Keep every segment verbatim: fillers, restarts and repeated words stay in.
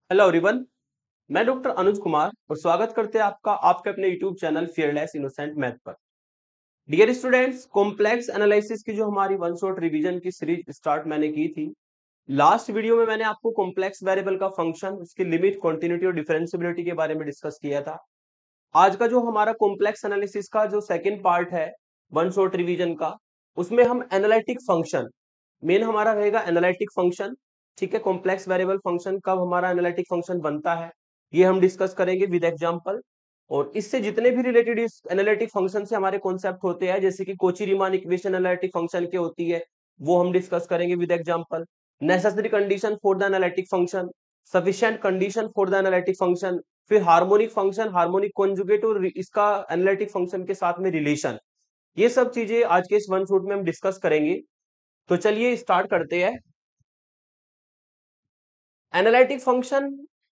Hello everyone. मैं doctor Anuj Kumar और स्वागत करते हैं आपका आपके अपने YouTube channel fearless innocent math पर। डियर स्टूडेंट्स, कॉम्प्लेक्स एनालिसिस की जो हमारी वन शॉट रिवीजन की सीरीज स्टार्ट मैंने की थी, लास्ट वीडियो में मैंने आपको कॉम्प्लेक्स वेरिएबल का फंक्शन, उसकी लिमिट, कॉन्टिन्यूटी और डिफरेंशिएबिलिटी के बारे में डिस्कस किया था। आज का जो हमारा कॉम्प्लेक्स एनालिसिस का जो सेकेंड पार्ट है वन शॉट रिवीजन का, उसमें हम एनालिटिक फंक्शन, मेन हमारा रहेगा एनालिटिक फंक्शन। ठीक है, कॉम्प्लेक्स वेरिएबल फंक्शन कब हमारा एनालिटिक फंक्शन बनता है ये हम डिस्कस करेंगे विद एग्जांपल। और इससे जितने भी रिलेटेड इस एनालिटिक फंक्शन से हमारे कॉन्सेप्ट होते हैं, जैसे कि Cauchy Riemann equation analytic function के होती है, वो हम डिस्कस करेंगे with example. Necessary condition for the analytic function, sufficient condition for the analytic function, फिर हार्मोनिक फंक्शन, हार्मोनिक कॉन्जुगेट और इसका एनालिटिक फंक्शन के साथ में रिलेशन, ये सब चीजें आज के इस वन शॉट में हम डिस्कस करेंगे। तो चलिए स्टार्ट करते हैं। एनालिटिक फंक्शन,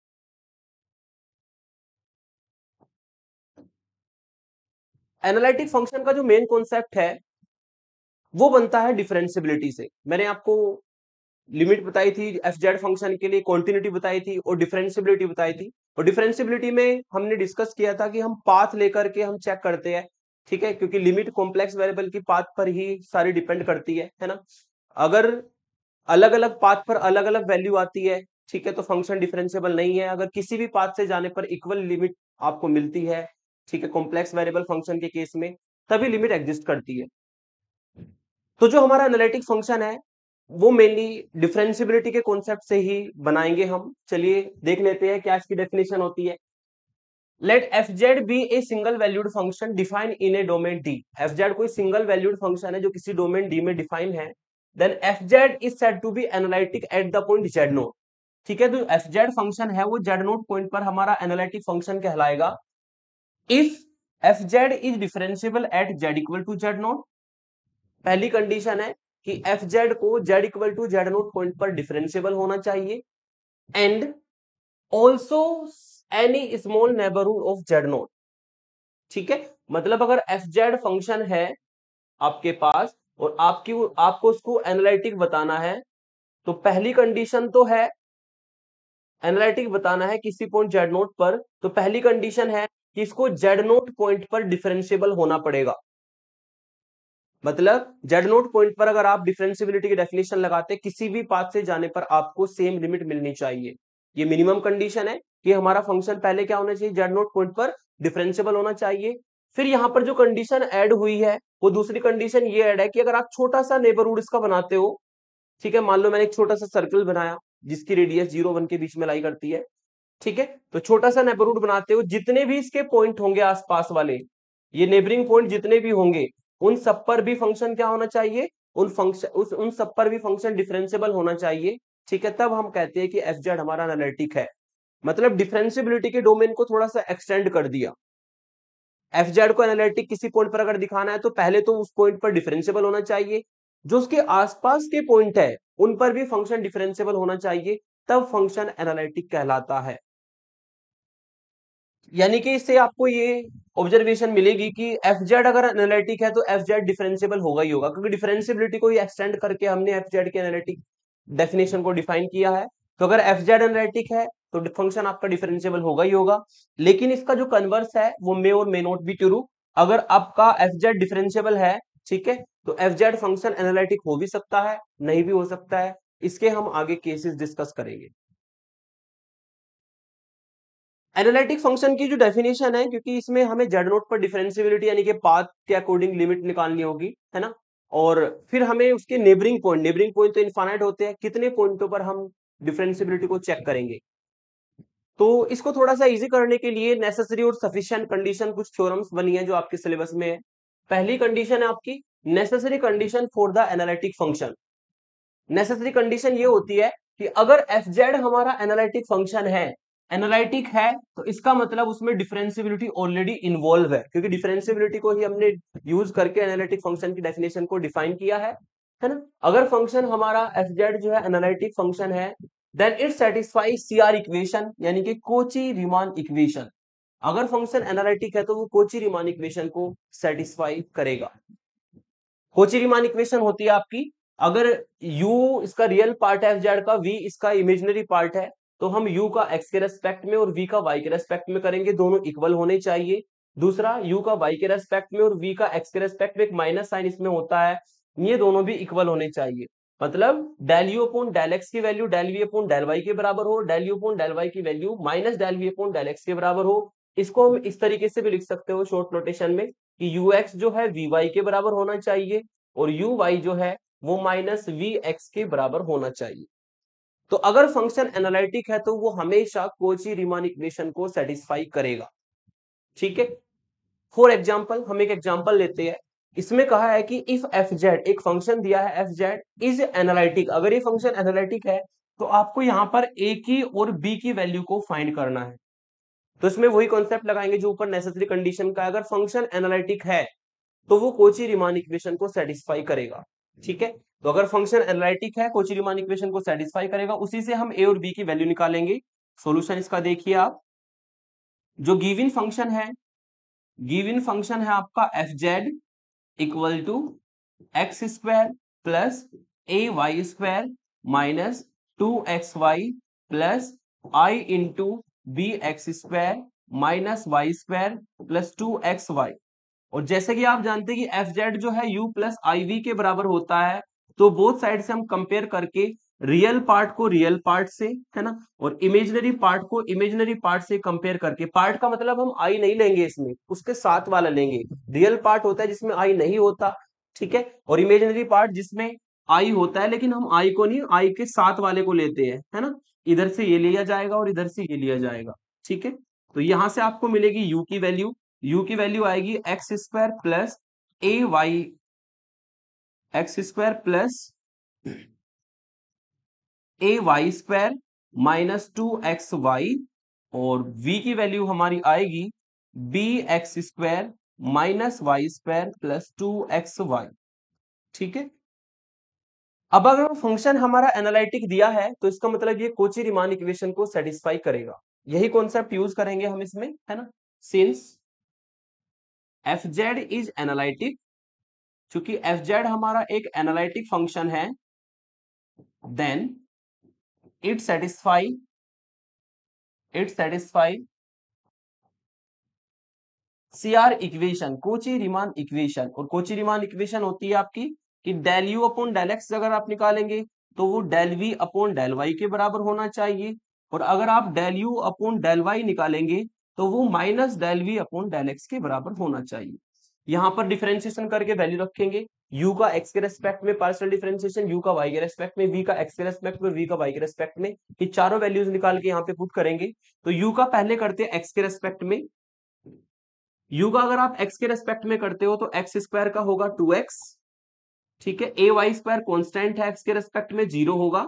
एनालिटिक फंक्शन का जो मेन कॉन्सेप्ट है वो बनता है डिफरेंशिएबिलिटी से। मैंने आपको लिमिट बताई थी एफ जेड फंक्शन के लिए, कॉन्टिन्यूटी बताई थी और डिफरेंशिएबिलिटी बताई थी। और डिफरेंशिएबिलिटी में हमने डिस्कस किया था कि हम पाथ लेकर के हम चेक करते हैं। ठीक है, क्योंकि लिमिट कॉम्प्लेक्स वेरिएबल की पाथ पर ही सारी डिपेंड करती है है ना। अगर अलग अलग पाथ पर अलग अलग वैल्यू आती है, ठीक है, तो फंक्शन डिफरेंशिएबल नहीं है। अगर किसी भी पाथ से जाने पर इक्वल लिमिट आपको मिलती है, ठीक है, कॉम्प्लेक्स वेरिएबल फंक्शन के केस में, तभी लिमिट एग्जिस्ट करती है। तो जो हमारा एनालिटिक फंक्शन है वो मेनली डिफरेंशिएबिलिटी के कॉन्सेप्ट से ही बनाएंगे हम। चलिए देख लेते हैं क्या इसकी डेफिनेशन होती है। Let F Z be a single valued function define in a domain D. F Z कोई सिंगल वैल्यूड फंक्शन है जो किसी डोमेन डी में डिफाइन है। Then F Z is said to be analytic at the point Z naught. ठीक है, तो F Z function है वो जेड नोट पॉइंट पर हमारा एनालिटिक फंक्शन कहलाएगा if F Z is differentiable at Z equal to Z naught. पहली condition है कि एफ जेड को Z equal to Z naught point पर डिफरेंशिएबल होना चाहिए and also any small neighbourhood of Z naught. ठीक है, मतलब अगर एफ जेड फंक्शन है आपके पास और आपकी आपको उसको एनालिटिक बताना है, तो पहली कंडीशन तो है एनालिटिक बताना है किसी पॉइंट जेड नोट पर, तो पहली कंडीशन है कि इसको जेड नोट पॉइंट पर डिफरेंशिएबल होना पड़ेगा। मतलब जेड नोट पॉइंट पर अगर आप डिफरेंशिएबिलिटी की डेफिनेशन लगाते, किसी भी पाथ से जाने पर आपको सेम लिमिट मिलनी चाहिए। ये मिनिमम कंडीशन है कि हमारा फंक्शन पहले क्या होना चाहिए, जेड नोट पॉइंट पर डिफरेंशिएबल होना चाहिए। फिर यहां पर जो कंडीशन ऐड हुई है वो दूसरी कंडीशन ये ऐड है कि अगर आप छोटा सा नेबरहुड इसका बनाते हो, ठीक है, मान लो मैंने एक छोटा सा सर्कल बनाया जिसकी रेडियस जीरो वन के बीच में लाई करती है, ठीक है, तो छोटा सा नेबरहुड बनाते हो, जितने भी इसके पॉइंट होंगे आसपास वाले, ये नेबरिंग पॉइंट जितने भी होंगे, उन सब पर भी फंक्शन क्या होना चाहिए, उन फंक्शन उस उन सब पर भी फंक्शन डिफरेंशिएबल होना चाहिए। ठीक है, तब हम कहते हैं कि एफ जेड हमारा एनालिटिक है। मतलब डिफरेंशिएबिलिटी के डोमेन को थोड़ा सा एक्सटेंड कर दिया। एफ जेड को एनालिटिक किसी पॉइंट पर अगर दिखाना है तो पहले तो उस पॉइंट पर डिफरेंशिएबल होना चाहिए, जो उसके आसपास के पॉइंट है उन पर भी फंक्शन डिफरेंशिएबल होना चाहिए, तब फंक्शन एनालिटिक कहलाता है। यानी कि इससे आपको ये ऑब्जर्वेशन मिलेगी कि एफ जेड अगर एनालिटिक है तो एफ जेड डिफरेंशिएबल होगा ही होगा, क्योंकि डिफरेंशिएबिलिटी को ही एक्सटेंड करके हमने एफ जेड के एनालिटिक डेफिनेशन को डिफाइन किया है। तो अगर एफ जेड एनालिटिक है तो फंक्शन आपका डिफरेंशिएबल होगा ही होगा। लेकिन इसका जो कन्वर्स है वो मे or may not be true. अगर आपका एफ जेड डिफरेंशिएबल है, ठीक है, तो एफ जेड फंक्शन एनालिटिक हो भी सकता है, नहीं भी हो सकता है। इसके हम आगे केसेस डिस्कस करेंगे। एनालिटिक फंक्शन की जो डेफिनेशन है, क्योंकि इसमें हमें जेड नोट पर डिफरेंशिएबिलिटी यानी कि पाथ के अकॉर्डिंग लिमिट निकालनी होगी, है ना, और फिर हमें उसके नेबरिंग पॉइंट, नेबरिंग पॉइंट तो इनफाइनाइट होते हैं, कितने पॉइंटों पर हम डिफरेंशिएबिलिटी को चेक करेंगे। तो इसको थोड़ा सा इजी करने के लिए नेसेसरी और सफिशिएंट कंडीशन कुछ थ्योरम्स बनी है जो आपके सिलेबस में है। पहली कंडीशन है आपकी necessary condition for the analytic function. Necessary condition ये होती है कि अगर एफ जेड हमारा एनालिटिक फंक्शन है, एनालिटिक है, तो इसका मतलब उसमें डिफरेंशिएबिलिटी ऑलरेडी इन्वॉल्व है, क्योंकि डिफरेंशिएबिलिटी को ही हमने यूज करके एनालिटिक फंक्शन की डेफिनेशन को डिफाइन किया है है ना। अगर फंक्शन हमारा एफ जेड जो है एनालिटिक फंक्शन है, then it satisfy C R equation यानी कि कोची रीमान इक्वेशन। अगर फंक्शन एनालिटिक है तो वो कोची रीमान इक्वेशन को सेटिस्फाई करेगा। कोची रीमान इक्वेशन होती है आपकी, अगर u इसका रियल पार्ट है एफ जेड का, v इसका इमेजिनरी पार्ट है, तो हम u का x के रेस्पेक्ट में और v का y के रेस्पेक्ट में करेंगे, दोनों इक्वल होने चाहिए। दूसरा, u का y के रेस्पेक्ट में और v का x के रेस्पेक्ट में एक माइनस साइन इसमें होता है, ये दोनों भी इक्वल होने चाहिए। मतलब del you upon del x की value del we upon del Y के बराबर हो, del you upon del Y की value minus del we upon del x के बराबर हो। इसको हम इस तरीके से भी लिख सकते हो शॉर्ट नोटेशन में कि यू एक्स जो है वी वाई के बराबर होना चाहिए और यू वाई जो है वो माइनस वी एक्स के बराबर होना चाहिए। तो अगर फंक्शन एनालिटिक है तो वो हमेशा कोची रीमान इक्वेशन को सेटिस्फाई करेगा। ठीक है, फॉर एग्जाम्पल हम एक एग्जाम्पल लेते हैं। इसमें कहा है कि इफ एफ जेड, एक फंक्शन दिया है एफ जेड इज एनालिटिक, अगर ये फंक्शन एनालिटिक है तो आपको यहां पर ए की और बी की वैल्यू को फाइंड करना है। तो इसमें वही कॉन्सेप्ट लगाएंगे जो ऊपर नेसेसरी कंडीशन का, अगर फंक्शन एनालिटिक है तो वो कोची रीमान इक्वेशन को सेटिस्फाई करेगा। ठीक है, तो अगर फंक्शन एनालिटिक है कोची रीमान इक्वेशन को सेटिस्फाई करेगा, उसी से हम ए और बी की वैल्यू निकालेंगे। सॉल्यूशन इसका देखिए आप, जो गिवन फंक्शन है, गिवन फंक्शन है आपका F Z equal to X square plus A Y square minus two X Y plus I into B X square minus Y square plus two X Y. और जैसे कि आप जानते हैं कि एफ जेड जो है u प्लस आई V के बराबर होता है, तो बोथ साइड से हम कंपेयर करके रियल पार्ट को रियल पार्ट से, है ना, और इमेजिनरी पार्ट को इमेजिनरी पार्ट से कंपेयर करके, पार्ट का मतलब हम आई नहीं लेंगे इसमें, उसके साथ वाला लेंगे। रियल पार्ट होता है जिसमें आई नहीं होता, ठीक है, और इमेजिनरी पार्ट जिसमें आई होता है लेकिन हम आई को नहीं, आई के साथ वाले को लेते हैं, है ना। इधर से ये लिया जाएगा और इधर से ये लिया जाएगा। ठीक है, तो यहां से आपको मिलेगी u की वैल्यू, u की वैल्यू आएगी X square plus A Y X square plus A Y square minus two X Y, और v की वैल्यू हमारी आएगी B X square minus Y square plus two X Y. ठीक है, अब अगर फंक्शन हमारा एनालिटिक दिया है तो इसका मतलब ये कोची रीमान इक्वेशन को सेटिस्फाई करेगा। यही कॉन्सेप्ट यूज करेंगे हम इसमें, है ना। Since F Z is analytic, चूंकि एफ जेड हमारा एक एनालिटिक फंक्शन है, then it satisfy it satisfy CR equation, Cauchy Riemann equation. और कोची रीमान इक्वेशन होती है आपकी कि del you upon del X अगर आप निकालेंगे तो वो del we upon del Y के बराबर होना चाहिए, और अगर आप del you upon del Y निकालेंगे तो वो minus del we upon del x के बराबर होना चाहिए। यहां पर डिफरेंशिएशन करके वैल्यू रखेंगे, u का x के रेस्पेक्ट में पार्शियल डिफरेंशिएशन, u का y के रेस्पेक्ट में, v का x के रेस्पेक्ट में, v का y के रेस्पेक्ट में, ये चारों वैल्यूज निकाल के यहाँ पे पुट करेंगे। तो u का पहले करते हैं x के रेस्पेक्ट में, u का अगर आप x के रेस्पेक्ट में करते हो तो एक्स स्क्वायर का होगा टू एक्स। ठीक है, ए वाई स्क्वायर कॉन्स्टेंट है x के रेस्पेक्ट में, जीरो होगा।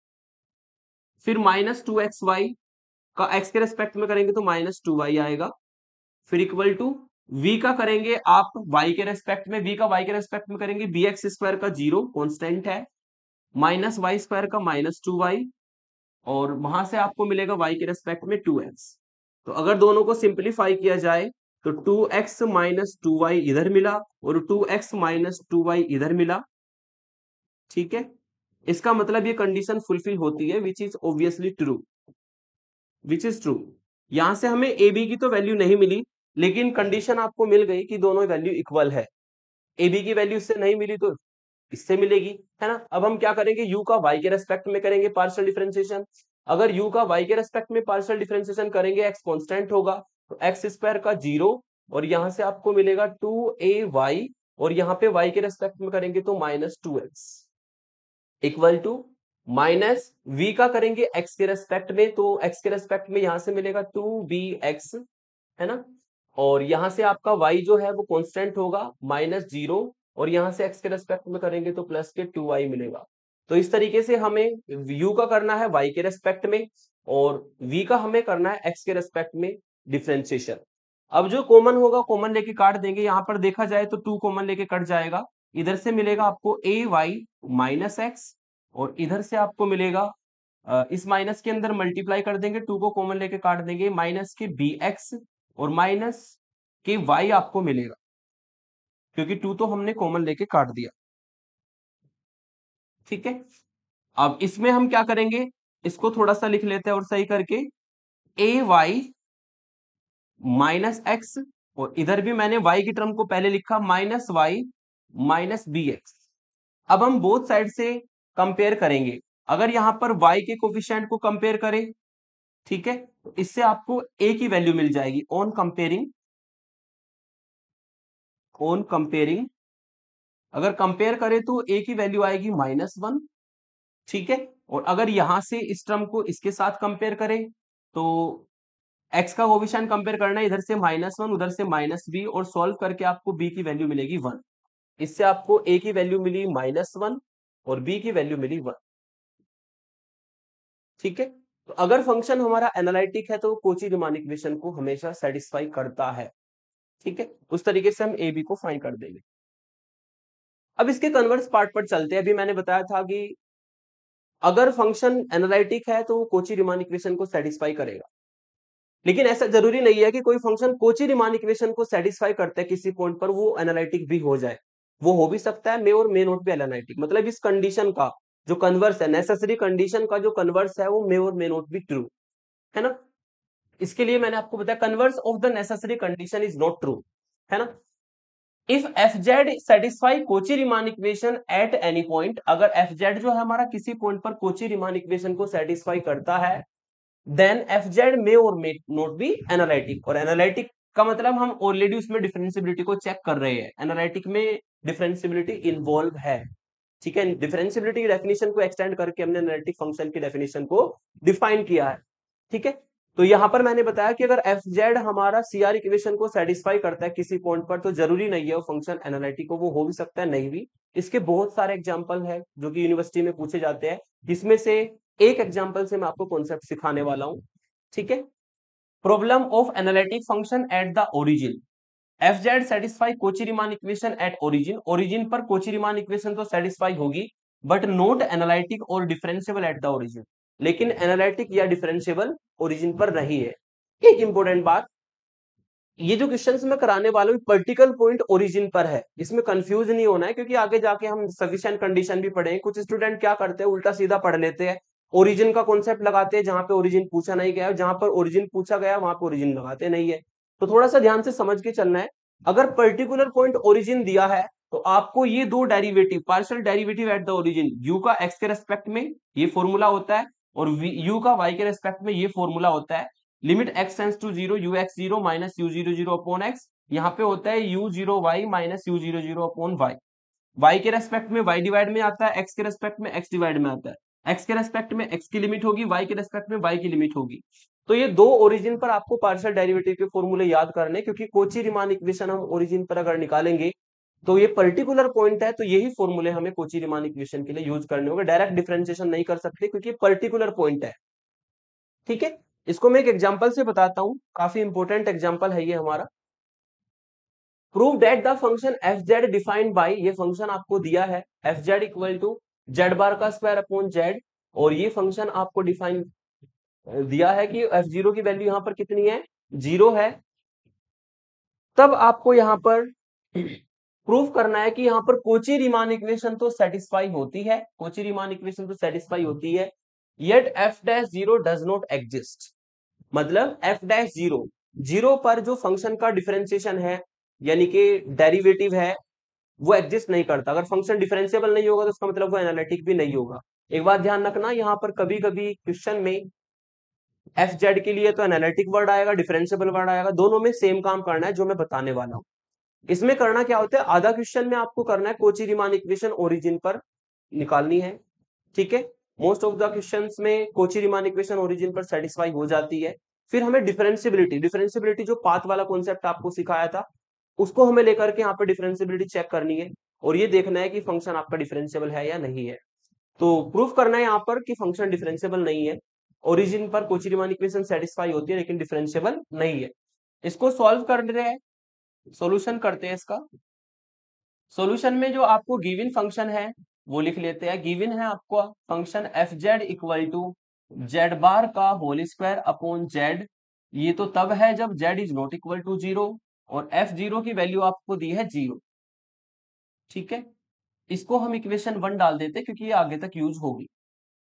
फिर माइनस टू एक्स वाई का x के रेस्पेक्ट में करेंगे तो माइनस टू वाई आएगा। फिर इक्वल टू v का करेंगे आप y के रेस्पेक्ट में, v का y के रेस्पेक्ट में करेंगे, बी एक्स स्क्वायर का जीरो कॉन्स्टेंट है, माइनस वाई स्क्वायर का माइनस टू वाई, और वहां से आपको मिलेगा y के रेस्पेक्ट में टू एक्स। तो अगर दोनों को सिंप्लीफाई किया जाए तो two X minus two Y इधर मिला और two X minus two Y इधर मिला। ठीक है, इसका मतलब ये कंडीशन फुलफिल होती है, which is obviously true, which is true. यहां से हमें ए बी की तो वैल्यू नहीं मिली, लेकिन कंडीशन आपको मिल गई कि दोनों वैल्यू इक्वल है। ए बी की वैल्यू इससे नहीं मिली तो इससे मिलेगी, है ना। अब हम क्या करेंगे, u का y के रेस्पेक्ट में करेंगे पार्शियल डिफरेंशिएशन। अगर u का y के रेस्पेक्ट में पार्शियल डिफरेंशिएशन करेंगे, x कांस्टेंट होगा तो एक्स स्क्वायर का जीरो, और यहां से आपको मिलेगा टू ए वाई, और यहाँ पे y के रेस्पेक्ट में करेंगे तो minus two X equal to minus v का करेंगे x के रेस्पेक्ट में तो x के रेस्पेक्ट में यहां से मिलेगा टू बी एक्स, है ना, और यहां से आपका y जो है वो कांस्टेंट होगा माइनस जीरो, और यहां से x के रेस्पेक्ट में करेंगे तो प्लस के टू वाई मिलेगा। तो इस तरीके से हमें u का करना है y के रेस्पेक्ट में और v का हमें करना है x के रेस्पेक्ट में डिफरेंशिएशन। अब जो कॉमन होगा कॉमन लेके काट देंगे, यहां पर देखा जाए तो टू कॉमन लेके कट जाएगा, इधर से मिलेगा आपको ए वाई माइनस एक्स, और इधर से आपको मिलेगा अ, इस माइनस के अंदर मल्टीप्लाई कर देंगे, टू को कॉमन लेके काट देंगे, माइनस के बी एक्स और माइनस के वाई आपको मिलेगा, क्योंकि टू तो हमने कॉमन लेके काट दिया। ठीक है, अब इसमें हम क्या करेंगे, इसको थोड़ा सा लिख लेते हैं और सही करके, ए वाई माइनस एक्स, और इधर भी मैंने y की टर्म को पहले लिखा minus Y minus B X. अब हम बोथ साइड से कंपेयर करेंगे। अगर यहां पर y के कोफिशिएंट को कंपेयर करें, ठीक है, तो इससे आपको a की वैल्यू मिल जाएगी ऑन कंपेयरिंग, ऑन कंपेयरिंग अगर कंपेयर करें तो a की वैल्यू आएगी माइनस वन, ठीक है। और अगर यहां से इस टर्म को इसके साथ कंपेयर करें तो x का कोफिशिएंट कंपेयर करना है, इधर से माइनस वन उधर से माइनस बी, और सॉल्व करके आपको b की वैल्यू मिलेगी वन। इससे आपको a की वैल्यू मिली माइनस वन और b की वैल्यू मिली वन, ठीक है। तो अगर फंक्शन हमारा एनालिटिक है तो कोची रीमान इक्वेशन को हमेशा सेटिस्फाई करता है, ठीक है। उस तरीके से हम ए बी को फाइंड कर देंगे। अब इसके कन्वर्स पार्ट पर चलते हैं। अभी मैंने बताया था कि अगर फंक्शन एनालिटिक है तो वो कोची रीमान इक्वेशन को सेटिस्फाई करेगा, लेकिन ऐसा जरूरी नहीं है कि कोई फंक्शन कोची रीमान इक्वेशन को सेटिस्फाई करता है किसी पॉइंट पर वो एनालिटिक भी हो जाए। वो हो भी सकता है, मे और मे नोट भी एनालिटिक, मतलब इस कंडीशन का जो कन्वर्स है, नेसेसरी कंडीशन का जो कन्वर्स है वो मे और मे नोट भी ट्रू है ना। इसके लिए मैंने आपको बताया converse of the necessary condition is not true, है ना। If F Z satisfy Cauchy Riemann equation at any point, अगर एफ जेड जो है हमारा किसी पॉइंट पर कोची रीमान इक्वेशन को सेटिस्फाई करता है, then F Z may or may not be analytic. और एनालिटिक का मतलब हम ऑलरेडी उसमें डिफरेंशियबिलिटी को चेक कर रहे हैं, एनालिटिक में डिफरेंशियबिलिटी इन्वॉल्व है, ठीक है। डिफरेंशियबिलिटी की डेफिनेशन को एक्सटेंड करके हमने एनालिटिक फंक्शन की डेफिनेशन को डिफाइन किया है, ठीक है। तो यहां पर मैंने बताया कि अगर एफ जेड हमारा सीआर इक्वेशन को सेटिस्फाई करता है किसी पॉइंट पर, तो जरूरी नहीं है वो फंक्शन एनालिटिक हो, वो हो भी सकता है नहीं भी। इसके बहुत सारे एग्जांपल है जो कि यूनिवर्सिटी में पूछे जाते हैं, जिसमें से एक एग्जांपल से मैं आपको कॉन्सेप्ट सिखाने वाला हूं, ठीक है। Problem of analytic function at the origin, F Z satisfy Cauchy Riemann equation at origin, origin पर कोची रीमान इक्वेशन तो सेटिस्फाई होगी बट नॉट एनालिटिक और डिफरेंशिएबल एट द ओरिजिन, लेकिन एनालिटिक या डिफरेंशिएबल ओरिजिन पर नहीं है। एक इंपॉर्टेंट बात, ये जो क्वेश्चंस मैं कराने वाला हूँ पर्टिकुलर पॉइंट ओरिजिन पर है, इसमें कंफ्यूज नहीं होना है, क्योंकि आगे जाके हम सफिशिएंट कंडीशन भी पढ़ेंगे। कुछ स्टूडेंट क्या करते हैं, उल्टा सीधा पढ़ लेते हैं, ओरिजिन का कॉन्सेप्ट लगाते हैं जहां पे ओरिजिन पूछा नहीं गया, जहां पर ओरिजिन पूछा गया वहां पे ओरिजिन लगाते नहीं है। तो थोड़ा सा ध्यान से समझ के चलना है। अगर पर्टिकुलर पॉइंट ओरिजिन दिया है तो आपको ये दो derivative, partial derivative at the origin, U का एक्स के रेस्पेक्ट में ये फॉर्मूला होता है और यू का वाई के रेस्पेक्ट में ये फॉर्मूला होता है। Limit X tends to zero, U X zero minus U zero zero upon X, यहाँ पे होता है U zero Y minus U zero zero upon Y. Y के रेस्पेक्ट में वाई डिवाइड में आता है, एक्स के रेस्पेक्ट में एक्स डिवाइड में आता है। एक्स के रेस्पेक्ट में एक्स की लिमिट होगी, वाई के रेस्पेक्ट में वाई की लिमिट होगी। तो ये दो ओरिजिन पर आपको पार्शियल डेरिवेटिव के फॉर्मूले याद करने, क्योंकि कोची रीमान इक्वेशन हम ओरिजिन पर अगर निकालेंगे तो ये पर्टिकुलर पॉइंट है, तो यही फॉर्मूले हमें कोची रीमान इक्वेशन के लिए यूज करने होंगे। डायरेक्ट डिफरेंशिएशन नहीं कर सकते क्योंकि पर्टिकुलर पॉइंट है, ठीक है। इसको मैं एक एग्जांपल से बताता हूं, काफी इंपॉर्टेंट एग्जांपल है ये हमारा। Prove that the function F Z defined by, ये फंक्शन आपको दिया है F Z equal to Z bar का स्क्वायर अपॉन जेड, और ये फंक्शन आपको डिफाइन दिया है कि एफ जीरो की वैल्यू यहां पर कितनी है, जीरो है। तब आपको यहां पर प्रूफ करना है कि यहां पर कोची रीमान इक्वेशन तो सेटिस्फाई होती है, कोची रीमान इक्वेशन तो सेटिस्फाई होती है, yet F dash zero does not exist. मतलब एफ डैश जीरो, जीरो पर जो फंक्शन का डिफरेंशिएशन है यानी कि डेरिवेटिव है वो एग्जिस्ट नहीं करता। अगर फंक्शन डिफरेंशिएबल नहीं होगा तो उसका मतलब वो एनालिटिक भी नहीं होगा। एक बात ध्यान रखना, यहाँ पर कभी कभी क्वेश्चन में एफ जेड के लिए तो एनालिटिक वर्ड आएगा, डिफरेंशिएबल वर्ड आएगा, दोनों में सेम काम करना है जो मैं बताने वाला हूँ। इसमें करना क्या होता है, आधा क्वेश्चन में आपको करना है कोची रीमान इक्वेशन ओरिजिन पर निकालनी है, ठीक है। मोस्ट ऑफ द क्वेश्चंस में कोची रीमान इक्वेशन ओरिजिन पर सेटिस्फाई हो जाती है। फिर हमें डिफरेंशियबिलिटी, डिफरेंशियबिलिटी जो पाथ वाला कॉन्सेप्ट आपको सिखाया था उसको हमें लेकर के यहाँ पे डिफरेंशियबिलिटी चेक करनी है और ये देखना है कि फंक्शन आपका डिफरेंशियबल है या नहीं है। तो प्रूफ करना है यहाँ पर कि फंक्शन डिफरेंशियबल नहीं है, ओरिजिन पर कोची रीमान इक्वेशन सेटिस्फाई होती है लेकिन डिफरेंशियबल नहीं है। इसको सॉल्व कर रहे हैं, सॉल्यूशन करते हैं इसका। सॉल्यूशन में जो आपको गिवन फंक्शन है वो लिख लेते हैं। गिवन है आपको function F Z equal to Z bar का होल स्क्वायर अपॉन जेड, ये तो तब है जब Z is not equal to zero, और एफ जीरो की वैल्यू आपको दी है जीरो, ठीक है। इसको हम इक्वेशन वन डाल देते क्योंकि ये आगे तक यूज होगी।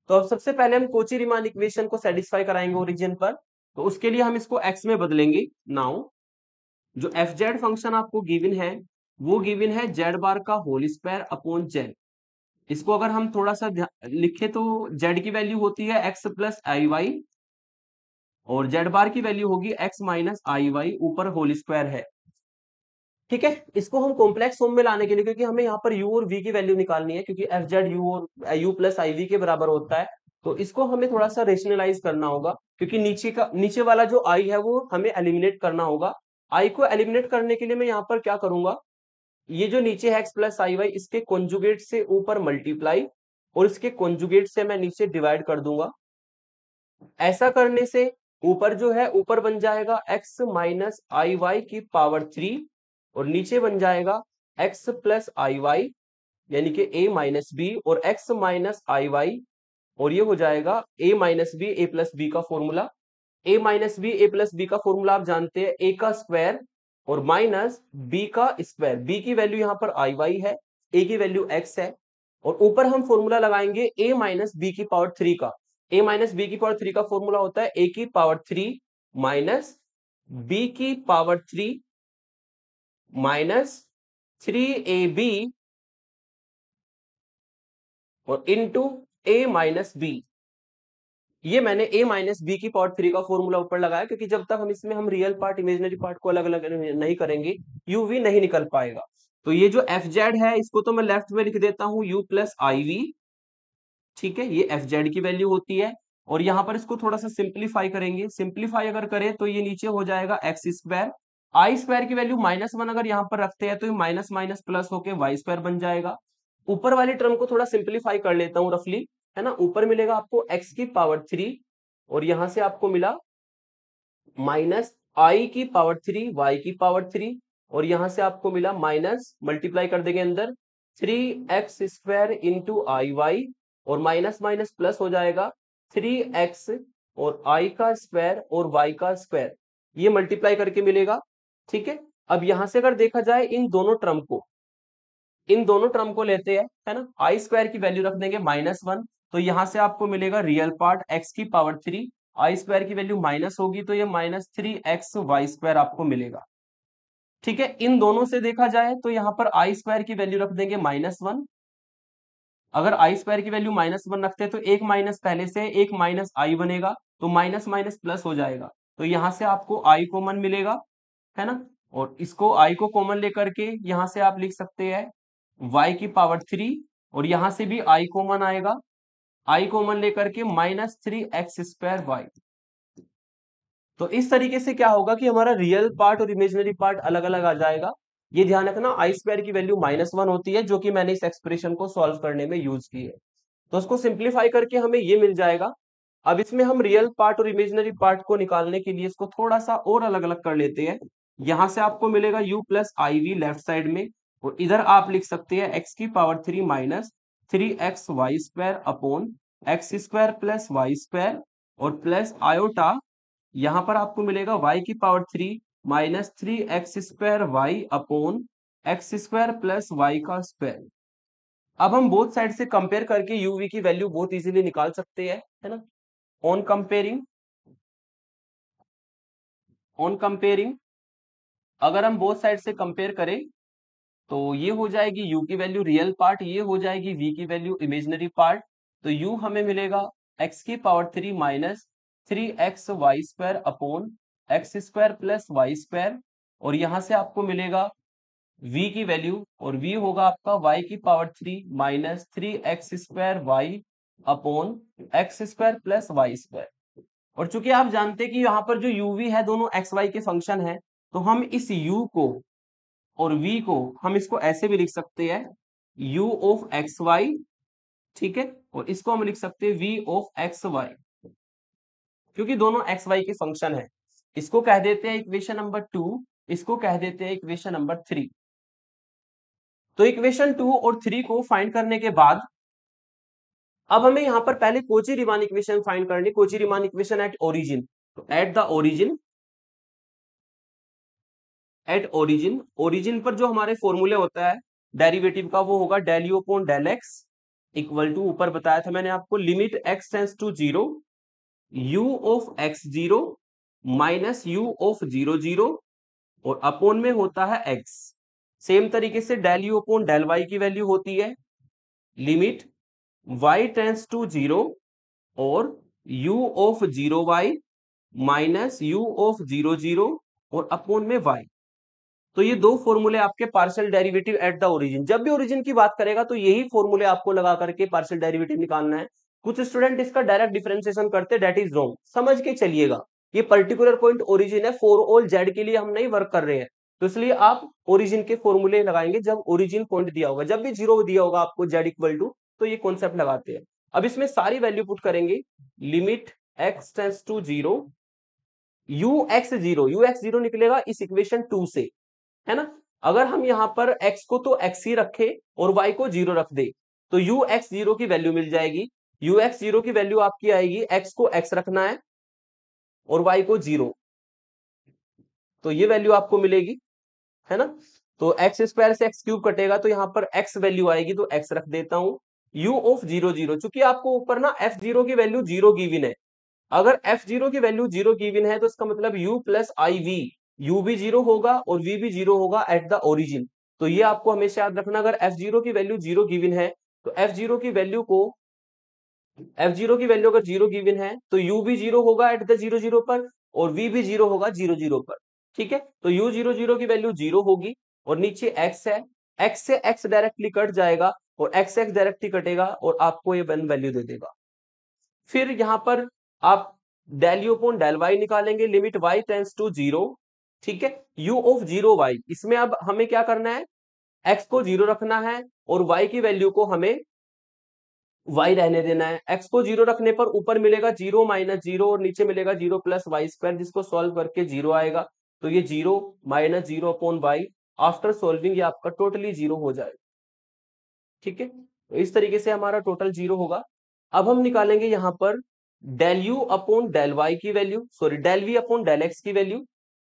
तो अब सबसे पहले हम कोची रीमान इक्वेशन को सेटिस्फाई कराएंगे ओरिजिन पर, तो उसके लिए हम इसको x में बदलेंगे। नाउ जो एफ जेड फंक्शन आपको गिवन है वो गिवन है जेड बार का होल स्क्वायर अपॉन जेड। इसको अगर हम थोड़ा सा लिखे तो जेड की वैल्यू होती है एक्स प्लस आई वाई और जेड बार की वैल्यू होगी एक्स माइनस आई वाई, ऊपर होल स्क्वायर है। ठीक है, इसको हम कॉम्प्लेक्स फॉर्म में लाने के लिए, क्योंकि हमें यहाँ पर u और v की वैल्यू निकालनी है, क्योंकि एफ जेड यू और u प्लस आई वी के बराबर होता है, तो इसको हमें थोड़ा सा रेशनलाइज करना होगा, क्योंकि नीचे का नीचे वाला जो i है वो हमें एलिमिनेट करना होगा। i को एलिमिनेट करने के लिए मैं यहाँ पर क्या करूंगा, ये जो नीचे है x प्लस आई वाई, इसके कॉन्जुगेट से ऊपर मल्टीप्लाई और इसके कॉन्जुगेट से मैं नीचे डिवाइड कर दूंगा। ऐसा करने से ऊपर जो है ऊपर बन जाएगा x माइनस आई वाई की पावर थ्री और नीचे बन जाएगा x प्लस आई वाई यानी कि a माइनस बी और x माइनस आई वाई, और ये हो जाएगा a minus B A plus B का formula. a minus B A plus B का फॉर्मूला आप जानते हैं, a का स्क्वायर और माइनस b का स्क्वायर। b की वैल्यू यहाँ पर आई वाई है, a की वैल्यू x है, और ऊपर हम फॉर्मूला लगाएंगे a माइनस बी की पावर थ्री का। a माइनस बी की पावर थ्री का फॉर्मूला होता है a की पावर थ्री माइनस b की power three minus three A B और इनटू a माइनस बी। ये मैंने a माइनस बी की पावर थ्री का फॉर्मूला ऊपर लगाया, क्योंकि जब तक हम इसमें हम रियल पार्ट इमेजिनरी पार्ट को अलग अलग नहीं करेंगे uv नहीं निकल पाएगा। तो ये जो एफ जेड है इसको तो मैं लेफ्ट में लिख देता हूं u प्लस आई वी। ठीक है, ये एफ जेड की वैल्यू होती है, और यहां पर इसको थोड़ा सा सिंप्लीफाई करेंगे। सिंप्लीफाई अगर करें तो ये नीचे हो जाएगा एक्स स्क्वायर, आई स्क्वायर की वैल्यू माइनस वन अगर यहां पर रखते हैं तो ये माइनस माइनस प्लस होके वाई स्क्वायर बन जाएगा। ऊपर वाली टर्म को थोड़ा सिंप्लीफाई कर लेता हूं रफली, है ना। ऊपर मिलेगा आपको x की पावर थ्री और यहां से आपको मिला माइनस आई की पावर थ्री y की पावर थ्री, और यहां से आपको मिला माइनस, मल्टीप्लाई कर देंगे अंदर, three X square into I Y और माइनस माइनस प्लस हो जाएगा थ्री एक्स और i का स्क्वायर और y का स्क्वायर, ये मल्टीप्लाई करके मिलेगा। ठीक है, अब यहां से अगर देखा जाए इन दोनों टर्म को, इन दोनों टर्म को लेते हैं, है ना, आई स्क्वायर की वैल्यू रख देंगे माइनस वन, तो यहां से आपको मिलेगा रियल पार्ट एक्स की पावर थ्री, आई स्क्वायर की वैल्यू माइनस होगी तो ये minus three X Y square आपको मिलेगा। ठीक है, इन दोनों से देखा जाए तो यहां पर आई स्क्वायर की वैल्यू रख देंगे माइनस वन। अगर आई स्क्वायर की वैल्यू माइनस वन रखते हैं तो एक माइनस पहले से एक माइनस आई बनेगा, तो माइनस माइनस प्लस हो जाएगा, तो यहां से आपको आई कॉमन मिलेगा, है ना। और इसको आई को कॉमन लेकर के यहां से आप लिख सकते हैं y की पावर थ्री, और यहां से भी i कॉमन आएगा, i कॉमन लेकर के minus three X square Y. तो इस तरीके से क्या होगा कि हमारा रियल पार्ट और इमेजिनरी पार्ट अलग अलग आ जाएगा। ये ध्यान रखना, आई स्क्वायर की वैल्यू माइनस वन होती है, जो कि मैंने इस एक्सप्रेशन को सॉल्व करने में यूज की है। तो उसको सिंप्लीफाई करके हमें ये मिल जाएगा। अब इसमें हम रियल पार्ट और इमेजिनरी पार्ट को निकालने के लिए इसको थोड़ा सा और अलग अलग कर लेते हैं। यहां से आपको मिलेगा u प्लस आई वी लेफ्ट साइड में, और इधर आप लिख सकते हैं x की power three minus three X Y square upon x square plus Y square और प्लस आयोटा, यहां पर आपको मिलेगा y की power three minus three X square Y upon x square plus Y का स्क्वायर। अब हम बोथ साइड से कंपेयर करके यूवी की वैल्यू बहुत इजीली निकाल सकते हैं, है ना। ऑन कंपेयरिंग ऑन कंपेयरिंग अगर हम बोथ साइड से कंपेयर करें तो ये हो जाएगी u की वैल्यू रियल पार्ट, ये हो जाएगी v की वैल्यू इमेजिनरी पार्ट। तो u हमें मिलेगा x की power three minus three X Y square upon x square plus Y square, और यहां से आपको मिलेगा v की वैल्यू, और v होगा आपका y की power three minus three X square Y upon x square plus Y square. और चूंकि आप जानते हैं कि यहाँ पर जो uv है दोनों एक्स वाई के फंक्शन है, तो हम इस u को और v को हम इसको ऐसे भी लिख सकते हैं u ऑफ एक्स वाई, ठीक है, और इसको हम लिख सकते हैं v ऑफ एक्स वाई, क्योंकि दोनों एक्स वाई के फंक्शन है। इसको कह देते हैं इक्वेशन नंबर टू, इसको कह देते हैं इक्वेशन नंबर थ्री। तो इक्वेशन टू और थ्री को फाइंड करने के बाद अब हमें यहां पर पहले कोची रीमान इक्वेशन फाइंड करनी, Cauchy Riemann equation at origin. तो at the origin at origin origin पर जो हमारे फॉर्मूले होता है डेरिवेटिव का, वो होगा del you upon del x equal to, ऊपर बताया था मैंने आपको, limit X tends to zero, U of X zero minus U of zero zero, और अपोन में होता है एक्स। सेम तरीके से del U upon del Y की वैल्यू होती है limit y tends to zero और u of zero Y minus U of zero zero और अपोन में y। तो ये दो फॉर्मूले आपके partial derivative at the origin. जब भी ओरिजिन की बात करेगा तो यही फॉर्मूले आपको लगा करके पार्शियल डेरिवेटिव निकालना है। कुछ स्टूडेंट इसका डायरेक्ट डिफरेंशिएशन करते, दैट इज रॉन्ग, समझ के चलिएगा। ये पर्टिकुलर पॉइंट ओरिजिन है, फॉर ऑल जेड के लिए हम नहीं वर्क कर रहे हैं, तो इसलिए आप ओरिजिन के फॉर्मूले लगाएंगे जब ओरिजिन पॉइंट दिया होगा। जब भी जीरो दिया होगा आपको जेड इक्वल टू, तो ये कॉन्सेप्ट लगाते हैं। अब इसमें सारी वैल्यू पुट करेंगे, limit X tends to zero, U X zero, U X zero निकलेगा इस इक्वेशन टू से, है ना। अगर हम यहां पर x को तो x ही रखे और y को जीरो रख दे, तो u x जीरो की वैल्यू मिल जाएगी। u x जीरो की वैल्यू आपकी आएगी, x को x रखना है और y को जीरो, तो ये वैल्यू आपको मिलेगी, है ना। तो एक्स स्क्वायर से एक्स क्यूब कटेगा, तो यहां पर x वैल्यू आएगी, तो x रख देता हूं। u ऑफ जीरो जीरो, चूंकि आपको ऊपर ना एफ जीरो की वैल्यू जीरो गिवन है, अगर एफ जीरो की वैल्यू जीरो गिवन है तो इसका मतलब u प्लस आई वी, u भी जीरो होगा और v भी जीरो होगा एट द ओरिजिन। तो ये आपको हमेशा याद रखना, अगर एफ जीरो की वैल्यू जीरो गिवन है तो एफ जीरो की वैल्यू को, एफ जीरो की वैल्यू अगर जीरो गिवन है तो u भी जीरो होगा एट द जीरो जीरो पर और v भी जीरो होगा जीरो जीरो पर, ठीक है। तो u जीरो जीरो की वैल्यू जीरो होगी और नीचे x है, x से x डायरेक्टली कट जाएगा और x x डायरेक्टली कटेगा और आपको ये वन वैल्यू दे देगा। फिर यहां पर आप del you upon del Y निकालेंगे, limit y tends to zero, ठीक है, u ऑफ जीरो y। इसमें अब हमें क्या करना है, x को जीरो रखना है और y की वैल्यू को हमें y रहने देना है। x को जीरो रखने पर ऊपर मिलेगा जीरो माइनस जीरो और नीचे मिलेगा जीरो प्लस वाई स्क्वायर, जिसको सॉल्व करके जीरो आएगा। तो ये zero minus zero upon Y, after solving ये आपका टोटली जीरो हो जाएगा, ठीक है। तो इस तरीके से हमारा टोटल जीरो होगा। अब हम निकालेंगे यहां पर del you upon del Y की value, sorry del we upon del x की value,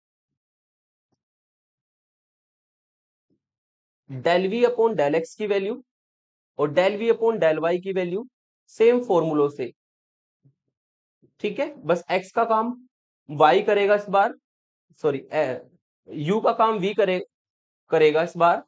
del we upon del x की वैल्यू और del we upon del Y की वैल्यू, सेम फॉर्मूलों से, ठीक है। बस x का काम y करेगा इस बार, सॉरी u का काम v करे करेगा इस बार,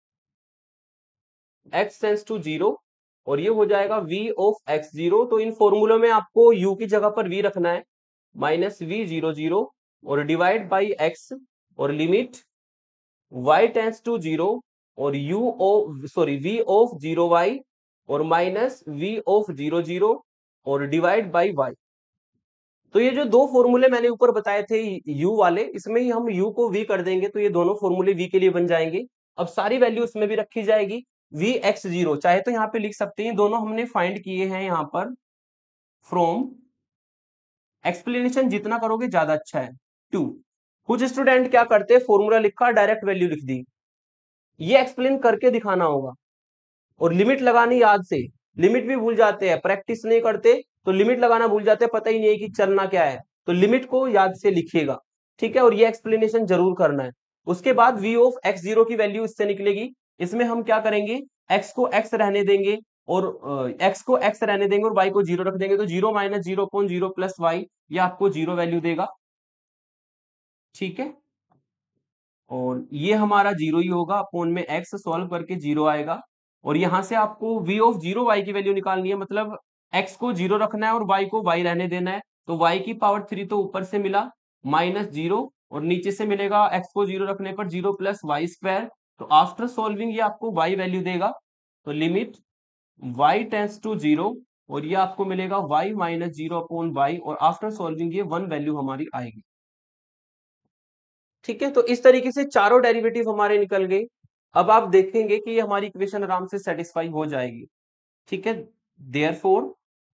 x टेंस टू जीरो और ये हो जाएगा v ऑफ x जीरो। तो इन फॉर्मूलों में आपको u की जगह पर v रखना है, माइनस वी जीरो जीरो और डिवाइड बाई x और limit y tends to zero और u of sorry v of zero y और minus v of zero zero और डिवाइड बाई y। तो ये जो दो फॉर्मूले मैंने ऊपर बताए थे u वाले, इसमें ही हम u को v कर देंगे तो ये दोनों फॉर्मूले v के लिए बन जाएंगे। अब सारी वैल्यू इसमें भी रखी जाएगी, v x जीरो चाहे तो यहाँ पे लिख सकते हैं, दोनों हमने फाइंड किए हैं यहाँ पर फ्रॉम, एक्सप्लेनेशन जितना करोगे ज्यादा अच्छा है, टू। कुछ स्टूडेंट क्या करते हैं, फॉर्मूला लिखा डायरेक्ट वैल्यू लिख दी, ये एक्सप्लेन करके दिखाना होगा और लिमिट लगानी याद से, लिमिट भी भूल जाते हैं, प्रैक्टिस नहीं करते तो लिमिट लगाना भूल जाते हैं, पता ही नहीं है कि चलना क्या है। तो लिमिट को याद से लिखिएगा, ठीक है, और ये एक्सप्लेनेशन जरूर करना है। उसके बाद v ऑफ एक्स जीरो की वैल्यू इससे निकलेगी, इसमें हम क्या करेंगे, x को x रहने देंगे और x को x रहने देंगे और y को जीरो रख देंगे, तो zero minus zero upon zero plus Y, ये आपको जीरो वैल्यू देगा, ठीक है। और ये हमारा जीरो ही होगा, अपॉन में x सॉल्व करके जीरो आएगा और यहां से आपको v ऑफ जीरो y की वैल्यू निकालनी है, मतलब x को जीरो रखना है और y को y रहने देना है। तो y की पावर थ्री तो ऊपर से मिला माइनस जीरो और नीचे से मिलेगा x को जीरो रखने पर जीरो प्लस वाई स्क्वायर। तो आफ्टर सॉल्विंग ये आपको y वैल्यू देगा, तो limit y tends to zero और ये आपको मिलेगा y minus zero upon Y और आफ्टर सॉल्विंग ये वन वैल्यू हमारी आएगी, ठीक है। तो इस तरीके से चारों डेरिवेटिव हमारे निकल गए। अब आप देखेंगे कि ये हमारी इक्वेशन आराम से सेटिस्फाई हो जाएगी, ठीक है। Therefore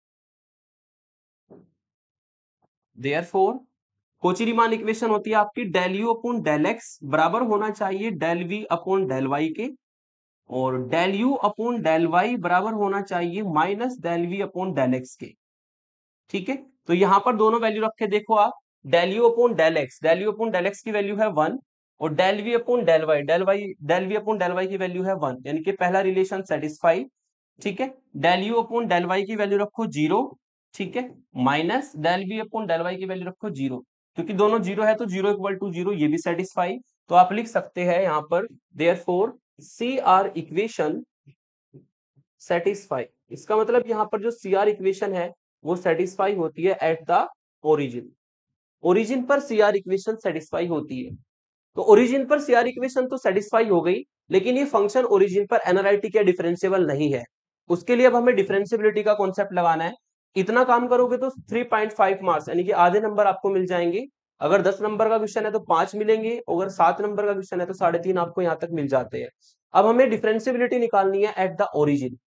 therefore Cauchy Riemann equation होती है आपकी del you upon del x बराबर होना चाहिए del we upon del Y के, और del you upon del y बराबर होना चाहिए minus del we upon del x के, ठीक है। तो यहां पर दोनों वैल्यू रखे देखो आप, del you upon del x, del you upon del x की वैल्यू है वन और del we upon del y, del y del we upon del Y की वैल्यू है वन, यानी कि पहला रिलेशन सेटिस्फाई। ठीक है, del you upon del Y की वैल्यू रखो जीरो, ठीक है, minus del we upon del Y की वैल्यू रखो जीरो, क्योंकि दोनों जीरो है तो जीरो इक्वल टू जीरो, ये भी सेटिस्फाई। तो आप लिख सकते हैं यहां पर therefore C R equation satisfy. इसका मतलब यहां पर जो सी आर इक्वेशन है वो सेटिस्फाई होती है एट द ओरिजिन। ओरिजिन पर सी आर इक्वेशन सेटिस्फाई होती है। तो ओरिजिन पर सी आर इक्वेशन तो सेटिस्फाई हो गई, लेकिन ये फंक्शन ओरिजिन पर एनालिटिक या डिफरेंशिएबल नहीं है। उसके लिए अब हमें डिफरेंशिएबिलिटी का कॉन्सेप्ट लगाना है। इतना काम करोगे तो थ्री पॉइंट फाइव मार्क्स यानी कि आधे नंबर आपको मिल जाएंगे। अगर दस नंबर का क्वेश्चन है तो पांच मिलेंगे, अगर सात नंबर का क्वेश्चन है तो साढ़े तीन आपको यहां तक मिल जाते हैं। अब हमें डिफरेंशिएबिलिटी निकालनी है at the origin.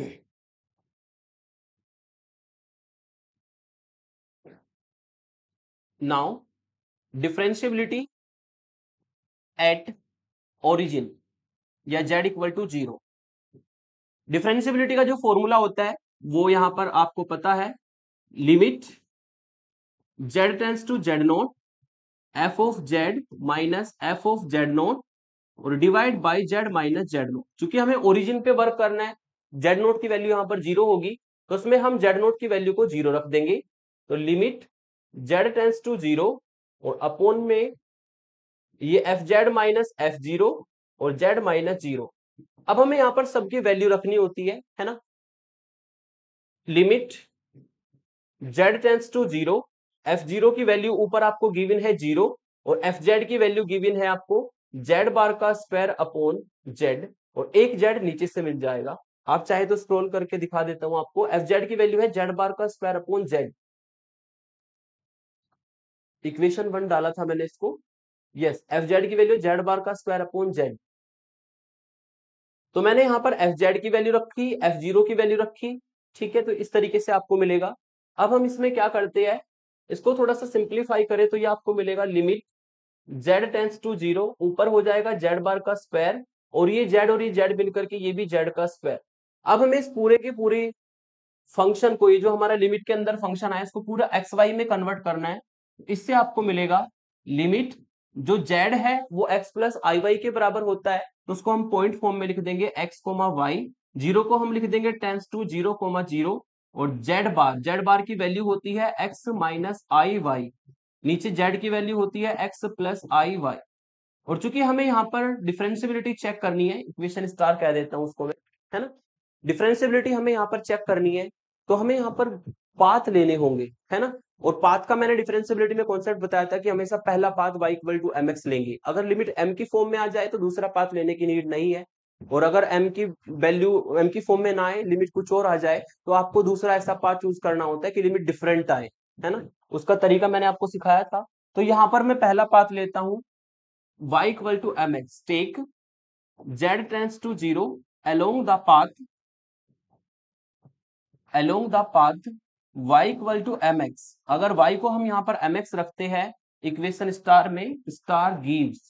Now differentiability at origin या z equal to zero. Differentiability का जो फॉर्मूला होता है वो यहां पर आपको पता है, limit z tends to Z naught f of z minus f of Z naught और divide by z minus z naught. चूंकि हमें ओरिजिन पे वर्क करना है, जेड नोट की वैल्यू यहां पर जीरो होगी तो उसमें हम जेड नोट की वैल्यू को जीरो रख देंगे। तो limit z tends to zero और अपोन में ये f z minus f zero और जेड माइनस जीरो। अब हमें यहां पर सबकी वैल्यू रखनी होती है है ना। Limit z tends to zero, f zero की वैल्यू ऊपर आपको गिवन है जीरो और एफ जेड की वैल्यू गिवन है आपको जेड बार का स्क्वायर अपॉन जेड और एक जेड नीचे से मिल जाएगा। आप चाहे तो स्क्रॉल करके दिखा देता हूं आपको। एफ जेड की वैल्यू है जेड बार का square upon z. Equation one डाला था मैंने इसको। यस, एफ जेड की वैल्यू जेड बार का स्क्वायर अपॉन जेड। तो मैंने यहां पर एफ जेड की वैल्यू रखी, एफ जीरो की वैल्यू रखी, ठीक है। तो इस तरीके से आपको मिलेगा। अब हम इसमें क्या करते हैं, इसको थोड़ा सा सिंप्लीफाई करें तो ये आपको मिलेगा limit z tends to zero, ऊपर हो जाएगा z बार का स्क्वायर और ये z और ये z मिलकर के ये भी z का स्क्वायर। अब हमें इस पूरे के पूरे फंक्शन को, ये जो हमारा लिमिट के अंदर फंक्शन आया, इसको पूरा एक्स वाई में कन्वर्ट करना है। इससे आपको मिलेगा लिमिट जो z है वो x प्लस आई वाई के बराबर होता है, तो उसको हम पॉइंट फॉर्म में लिख देंगे x कोमा वाई, जीरो को हम लिख देंगे tends to zero comma zero और z बार, z बार की वैल्यू होती है x माइनस आई वाई, नीचे z की वैल्यू होती है x प्लस आई वाई। और चूंकि हमें यहाँ पर डिफरेंशियबिलिटी चेक करनी है, इक्वेशन स्टार कह देता हूं उसको मैं, है ना। डिफरेंशियबिलिटी हमें यहाँ पर चेक करनी है तो हमें यहाँ पर पाथ लेने होंगे, है ना। और पाथ का मैंने डिफरेंशियबिलिटी में कॉन्सेप्ट बताया था कि हमेशा पहला path y equal to m x लेंगे। अगर लिमिट m की फॉर्म में आ जाए तो दूसरा पाथ लेने की नीड नहीं है, और अगर m की वैल्यू m की फॉर्म में ना आए, लिमिट कुछ और आ जाए, तो आपको दूसरा ऐसा पाथ चूज करना होता है कि लिमिट डिफरेंट आए, है ना। उसका तरीका मैंने आपको सिखाया था। तो यहाँ पर मैं पहला पाथ लेता हूं y equal to mx, take z tends to zero along the path along the path y equal to mx। अगर y को हम यहाँ पर mx रखते हैं इक्वेशन स्टार में, स्टार गिव्स,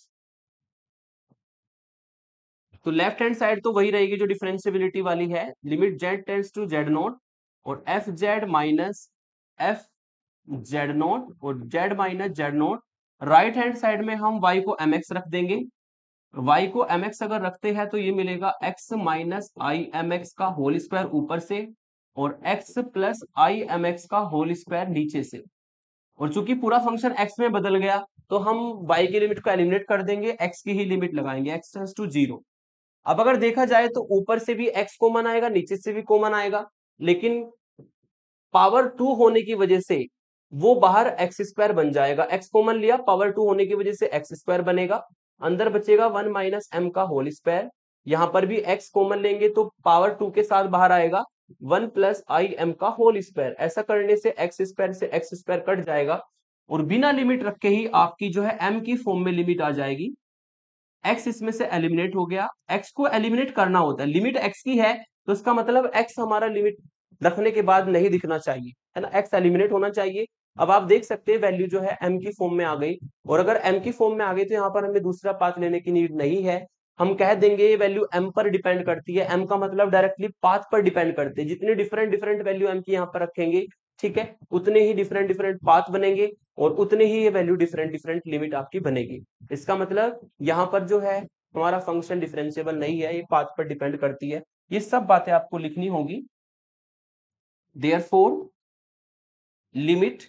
तो लेफ्ट हैंड साइड तो वही रहेगी जो डिफरेंशियबिलिटी वाली है, limit z tends to z naught और f z minus f z naught और z minus z naught. Right hand side में हम y को mx रख देंगे। y को mx अगर रखते हैं तो ये मिलेगा x minus i m x का होल स्क्वायर ऊपर से और x plus i m x का होल स्क्वायर नीचे से। और चूंकि पूरा फंक्शन x में बदल गया तो हम y की लिमिट को एलिमिनेट कर देंगे, x की ही लिमिट लगाएंगे, x टेंड्स टू जीरो। अब अगर देखा जाए तो ऊपर से भी x कॉमन आएगा, नीचे से भी कॉमन आएगा, लेकिन पावर टू होने की वजह से वो बाहर एक्स स्क्वायर बन जाएगा। x कॉमन लिया, पावर टू होने की वजह से एक्स स्क्वायर बनेगा, अंदर बचेगा वन माइनस एम का होल स्क्वायर। यहां पर भी x कॉमन लेंगे तो पावर टू के साथ बाहर आएगा वन प्लस आई एम का होल स्क्वायर। ऐसा करने से एक्स स्क्वायर से एक्स स्क्वायर कट जाएगा और बिना लिमिट रखे ही आपकी जो है m की फॉर्म में लिमिट आ जाएगी। x इसमें से एलिमिनेट हो गया, x को एलिमिनेट करना होता है, लिमिट x की है तो इसका मतलब x हमारा लिमिट रखने के बाद नहीं दिखना चाहिए, है ना, x एलिमिनेट होना चाहिए। अब आप देख सकते हैं वैल्यू जो है m की फॉर्म में आ गई, और अगर m की फॉर्म में आ गई तो यहाँ पर हमें दूसरा पाथ लेने की नीड नहीं है। हम कह देंगे ये वैल्यू m पर डिपेंड करती है, m का मतलब डायरेक्टली पाथ पर डिपेंड करते हैं। जितनी डिफरेंट डिफरेंट वैल्यू m की यहाँ पर रखेंगे, ठीक है, उतने ही डिफरेंट डिफरेंट पाथ बनेंगे और उतने ही ये वैल्यू डिफरेंट डिफरेंट लिमिट आपकी बनेगी। इसका मतलब यहाँ पर जो है हमारा फंक्शन डिफरेंशिएबल नहीं है, ये पाथ पर डिपेंड करती है। ये सब बातें आपको लिखनी होगी। Therefore limit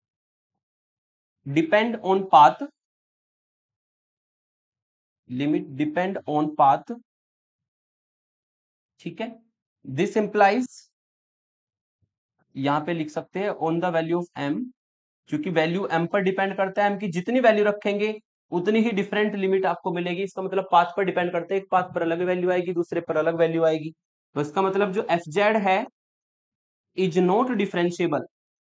depend on path, limit depend on path, ठीक है। दिस इंप्लाइज, यहां पे लिख सकते हैं on the value of m, क्योंकि वैल्यू एम पर डिपेंड करता है, एम की जितनी वैल्यू रखेंगे उतनी ही डिफरेंट लिमिट आपको मिलेगी। इसका मतलब पाथ पर डिपेंड करते हैं, एक पाथ पर अलग वैल्यू आएगी, दूसरे पर अलग वैल्यू आएगी। तो इसका मतलब जो एफ जेड है इज नॉट डिफरेंशिएबल,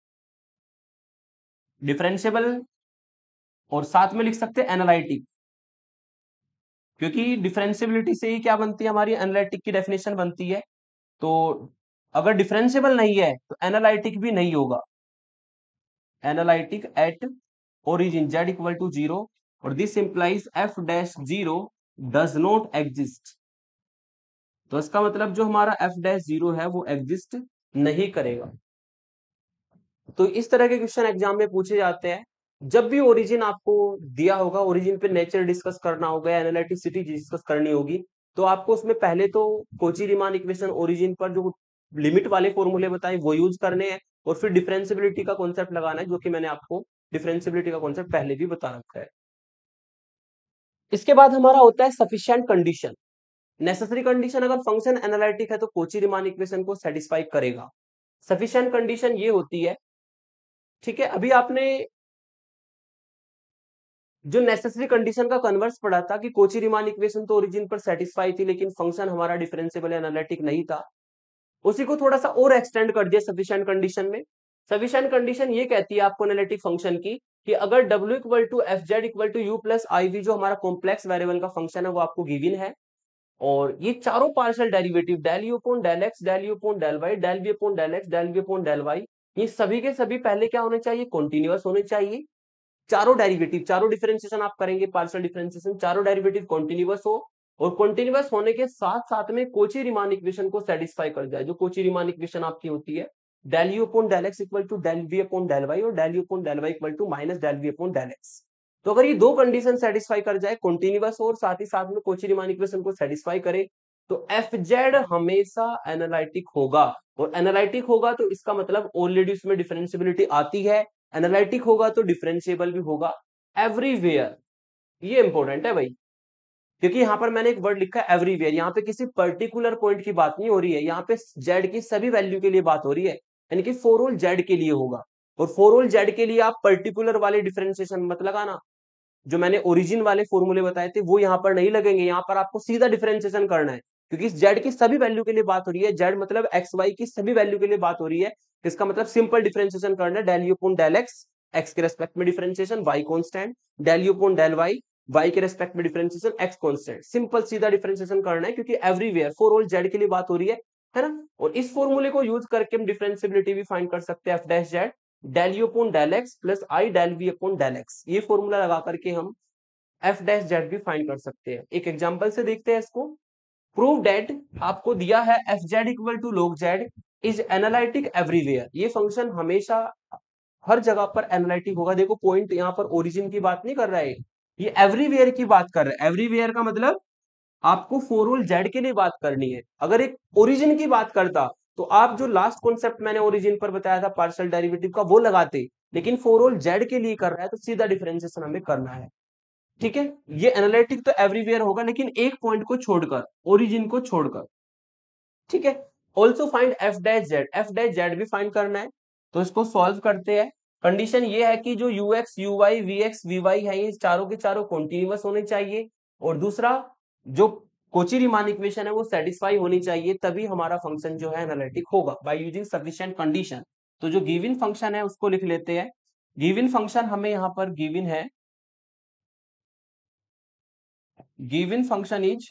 डिफरेंशिएबल और साथ में लिख सकते हैं एनालिटिक, क्योंकि डिफरेंशिएबिलिटी से ही क्या बनती है, हमारी एनालिटिक की डेफिनेशन बनती है। तो अगर डिफरेंशिएबल नहीं है तो एनालिटिक भी नहीं होगा। Analytic at origin z equal to zero, और this implies f dash zero does not exist. तो इसका मतलब जो हमारा एफ डैश जीरो है वो एग्जिस्ट नहीं करेगा। तो इस तरह के क्वेश्चन एग्जाम में पूछे जाते हैं। जब भी ओरिजिन आपको दिया होगा, ओरिजिन पे नेचर डिस्कस करना होगा, एनालिटिसिटी डिस्कस करनी होगी, तो आपको उसमें पहले तो कोची रीमान इक्वेशन ओरिजिन पर जो लिमिट वाले फॉर्मूले बताए वो यूज करने हैं, और फिर डिफरेंशिएबिलिटी का कॉन्सेप्ट लगाना है, जो कि मैंने आपको डिफरेंशिएबिलिटी का कॉन्सेप्ट पहले भी बता रखा है। इसके बाद हमारा होता है सफिशिएंट कंडीशन। नेसेसरी कंडीशन, अगर फंक्शन एनालिटिक है तो कोची रीमान इक्वेशन को सेटिस्फाई करेगा। सफिशिएंट कंडीशन ये होती है, ठीक है, अभी आपने जो नेसेसरी कंडीशन का कन्वर्स पढ़ा था कि कोची रीमान इक्वेशन तो ओरिजिन पर सेटिस्फाई थी, लेकिन फंक्शन हमारा डिफरेंशिएबल एनालिटिक नहीं था, उसी को थोड़ा सा और एक्सटेंड कर दिया सफिशिएंट कंडीशन में। सफिशिएंट कंडीशन ये कहती है आपको एनालिटिक फंक्शन की कि अगर w equal to f Z equal to u plus I v, जो हमारा कॉम्प्लेक्स वेरिएबल का फंक्शन है वो आपको गिवन है, और ये चारों partial derivative del you upon del x, del you upon del y, del we upon del x, del we upon del y, ये सभी के सभी पहले क्या होने चाहिए, कॉन्टिन्यूअस होने चाहिए। चारों डेरिवेटिव, चारों डिफरेंशिएशन आप करेंगे, पार्शियल डिफरेंशिएशन, चारों डेरिवेटिव कॉन्टिन्यूअस हो, और कॉन्टिन्यूअस होने के साथ साथ में कोची रीमान इक्वेशन को सेटिस्फाई कर जाए। जो कोची रीमान इक्वेशन आपकी होती है del you upon del x equal to del we upon del y, और del you upon del y equal to minus del we upon del x. तो अगर ये दो कंडीशन सेटिस्फाई कर जाए, कॉन्टिन्यूअस और साथ ही साथ में कोची रीमान इक्वेशन को सेटिस्फाई करे, तो एफ जेड हमेशा एनालिटिक होगा। और एनालिटिक होगा तो इसका मतलब ऑलरेडी उसमें डिफरेंशिएबिलिटी आती है, एनालिटिक होगा तो डिफरेंशिएबल भी होगा एवरीवेयर। ये इंपॉर्टेंट है भाई, क्योंकि यहां पर मैंने एक वर्ड लिखा है एवरीवेयर, यहाँ पे किसी पर्टिकुलर पॉइंट की बात नहीं हो रही है, यहाँ पे जेड की सभी वैल्यू के लिए बात हो रही है, यानी कि फॉर ऑल जेड के लिए होगा। और फॉर ऑल जेड के लिए आप पर्टिकुलर वाले डिफरेंशिएशन मत लगाना, जो मैंने ओरिजिन वाले फॉर्मूले बताए थे वो यहाँ पर नहीं लगेंगे, यहाँ पर आपको सीधा डिफरेंशिएशन करना है, क्योंकि जेड की सभी वैल्यू के लिए बात हो रही है, जेड मतलब एक्स वाई की सभी वैल्यू के लिए बात हो रही है। इसका मतलब सिंपल डिफरेंशिएशन करना है, del you upon del x, x के रेस्पेक्ट में differentiation, y constant, del you upon del y, Y के रेस्पेक्ट में डिफरेंशिएशन, एक्स कांस्टेंट, सिंपल सीधा डिफरेंशिएशन करना है, क्योंकि एवरीवेयर फॉर ऑल जेड के लिए बात हो रही है है ना। और इस फॉर्मूले को यूज करके हम डिफरेंशिएबिलिटी भी फाइंड कर सकते हैं, f dash z del you upon del x plus i del we upon del x, ये फॉर्मूला लगा करके हम एफ डैश जेड भी फाइंड कर सकते हैं। एक एग्जांपल से देखते हैं इसको। प्रूव दैट, आपको दिया है F Z equal to log z is analytic everywhere, ये फंक्शन हमेशा हर जगह पर एनालिटिक होगा। देखो पॉइंट यहाँ पर ओरिजिन की बात नहीं कर रहा है, ये एवरीवेयर की बात कर रहा है। एवरीवेयर का मतलब आपको फॉर ऑल जेड के लिए बात करनी है। अगर एक ओरिजिन की बात करता तो आप जो लास्ट कॉन्सेप्ट मैंने ओरिजिन पर बताया था पार्शियल डेरिवेटिव का वो लगाते, लेकिन फॉर ऑल जेड के लिए कर रहा है तो सीधा डिफरेंशिएशन हमें करना है, ठीक है। ये एनालिटिक तो एवरीवेयर होगा, लेकिन एक पॉइंट को छोड़कर, ओरिजिन को छोड़कर, ठीक है। Also find f dash z, f dash z भी फाइंड करना है, तो इसको सॉल्व करते हैं। कंडीशन ये है कि जो u x u y v x v y है ये चारों के चारों कॉन्टिन्यूअस होने चाहिए, और दूसरा जो कोची रीमान इक्वेशन है वो सेटिस्फाई होनी चाहिए, तभी हमारा फंक्शन जो है एनालिटिक होगा बाय यूजिंग सफिशिएंट कंडीशन। तो जो गिवन फंक्शन है उसको लिख लेते हैं। गिवन फंक्शन हमें यहाँ पर गिवन है, given function is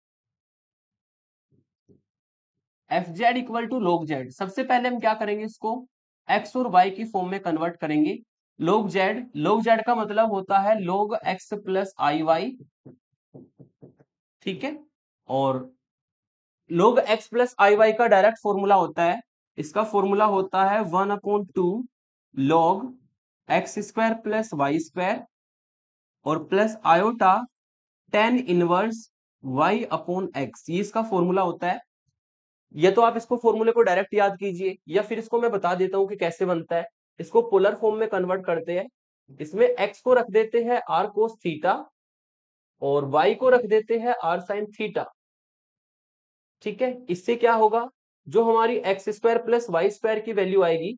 f Z equal to log z। सबसे पहले हम क्या करेंगे, इसको x और y की फॉर्म में कन्वर्ट करेंगे। log z, log z का मतलब होता है log x प्लस आई वाई, ठीक है। और log x प्लस आई वाई का डायरेक्ट फॉर्मूला होता है, इसका फॉर्मूला होता है one upon two log x square plus Y square और plus iota tan inverse y upon x, ये इसका फॉर्मूला होता है। या तो आप इसको फॉर्मूले को डायरेक्ट याद कीजिए, या फिर इसको मैं बता देता हूं कि कैसे बनता है। इसको पोलर फॉर्म में कन्वर्ट करते हैं। इसमें एक्स को रख देते हैं आर कोस थीटा और वाई को रख देते हैं आर साइन थीटा। ठीक है, इससे क्या होगा, जो हमारी x square plus Y square की वैल्यू आएगी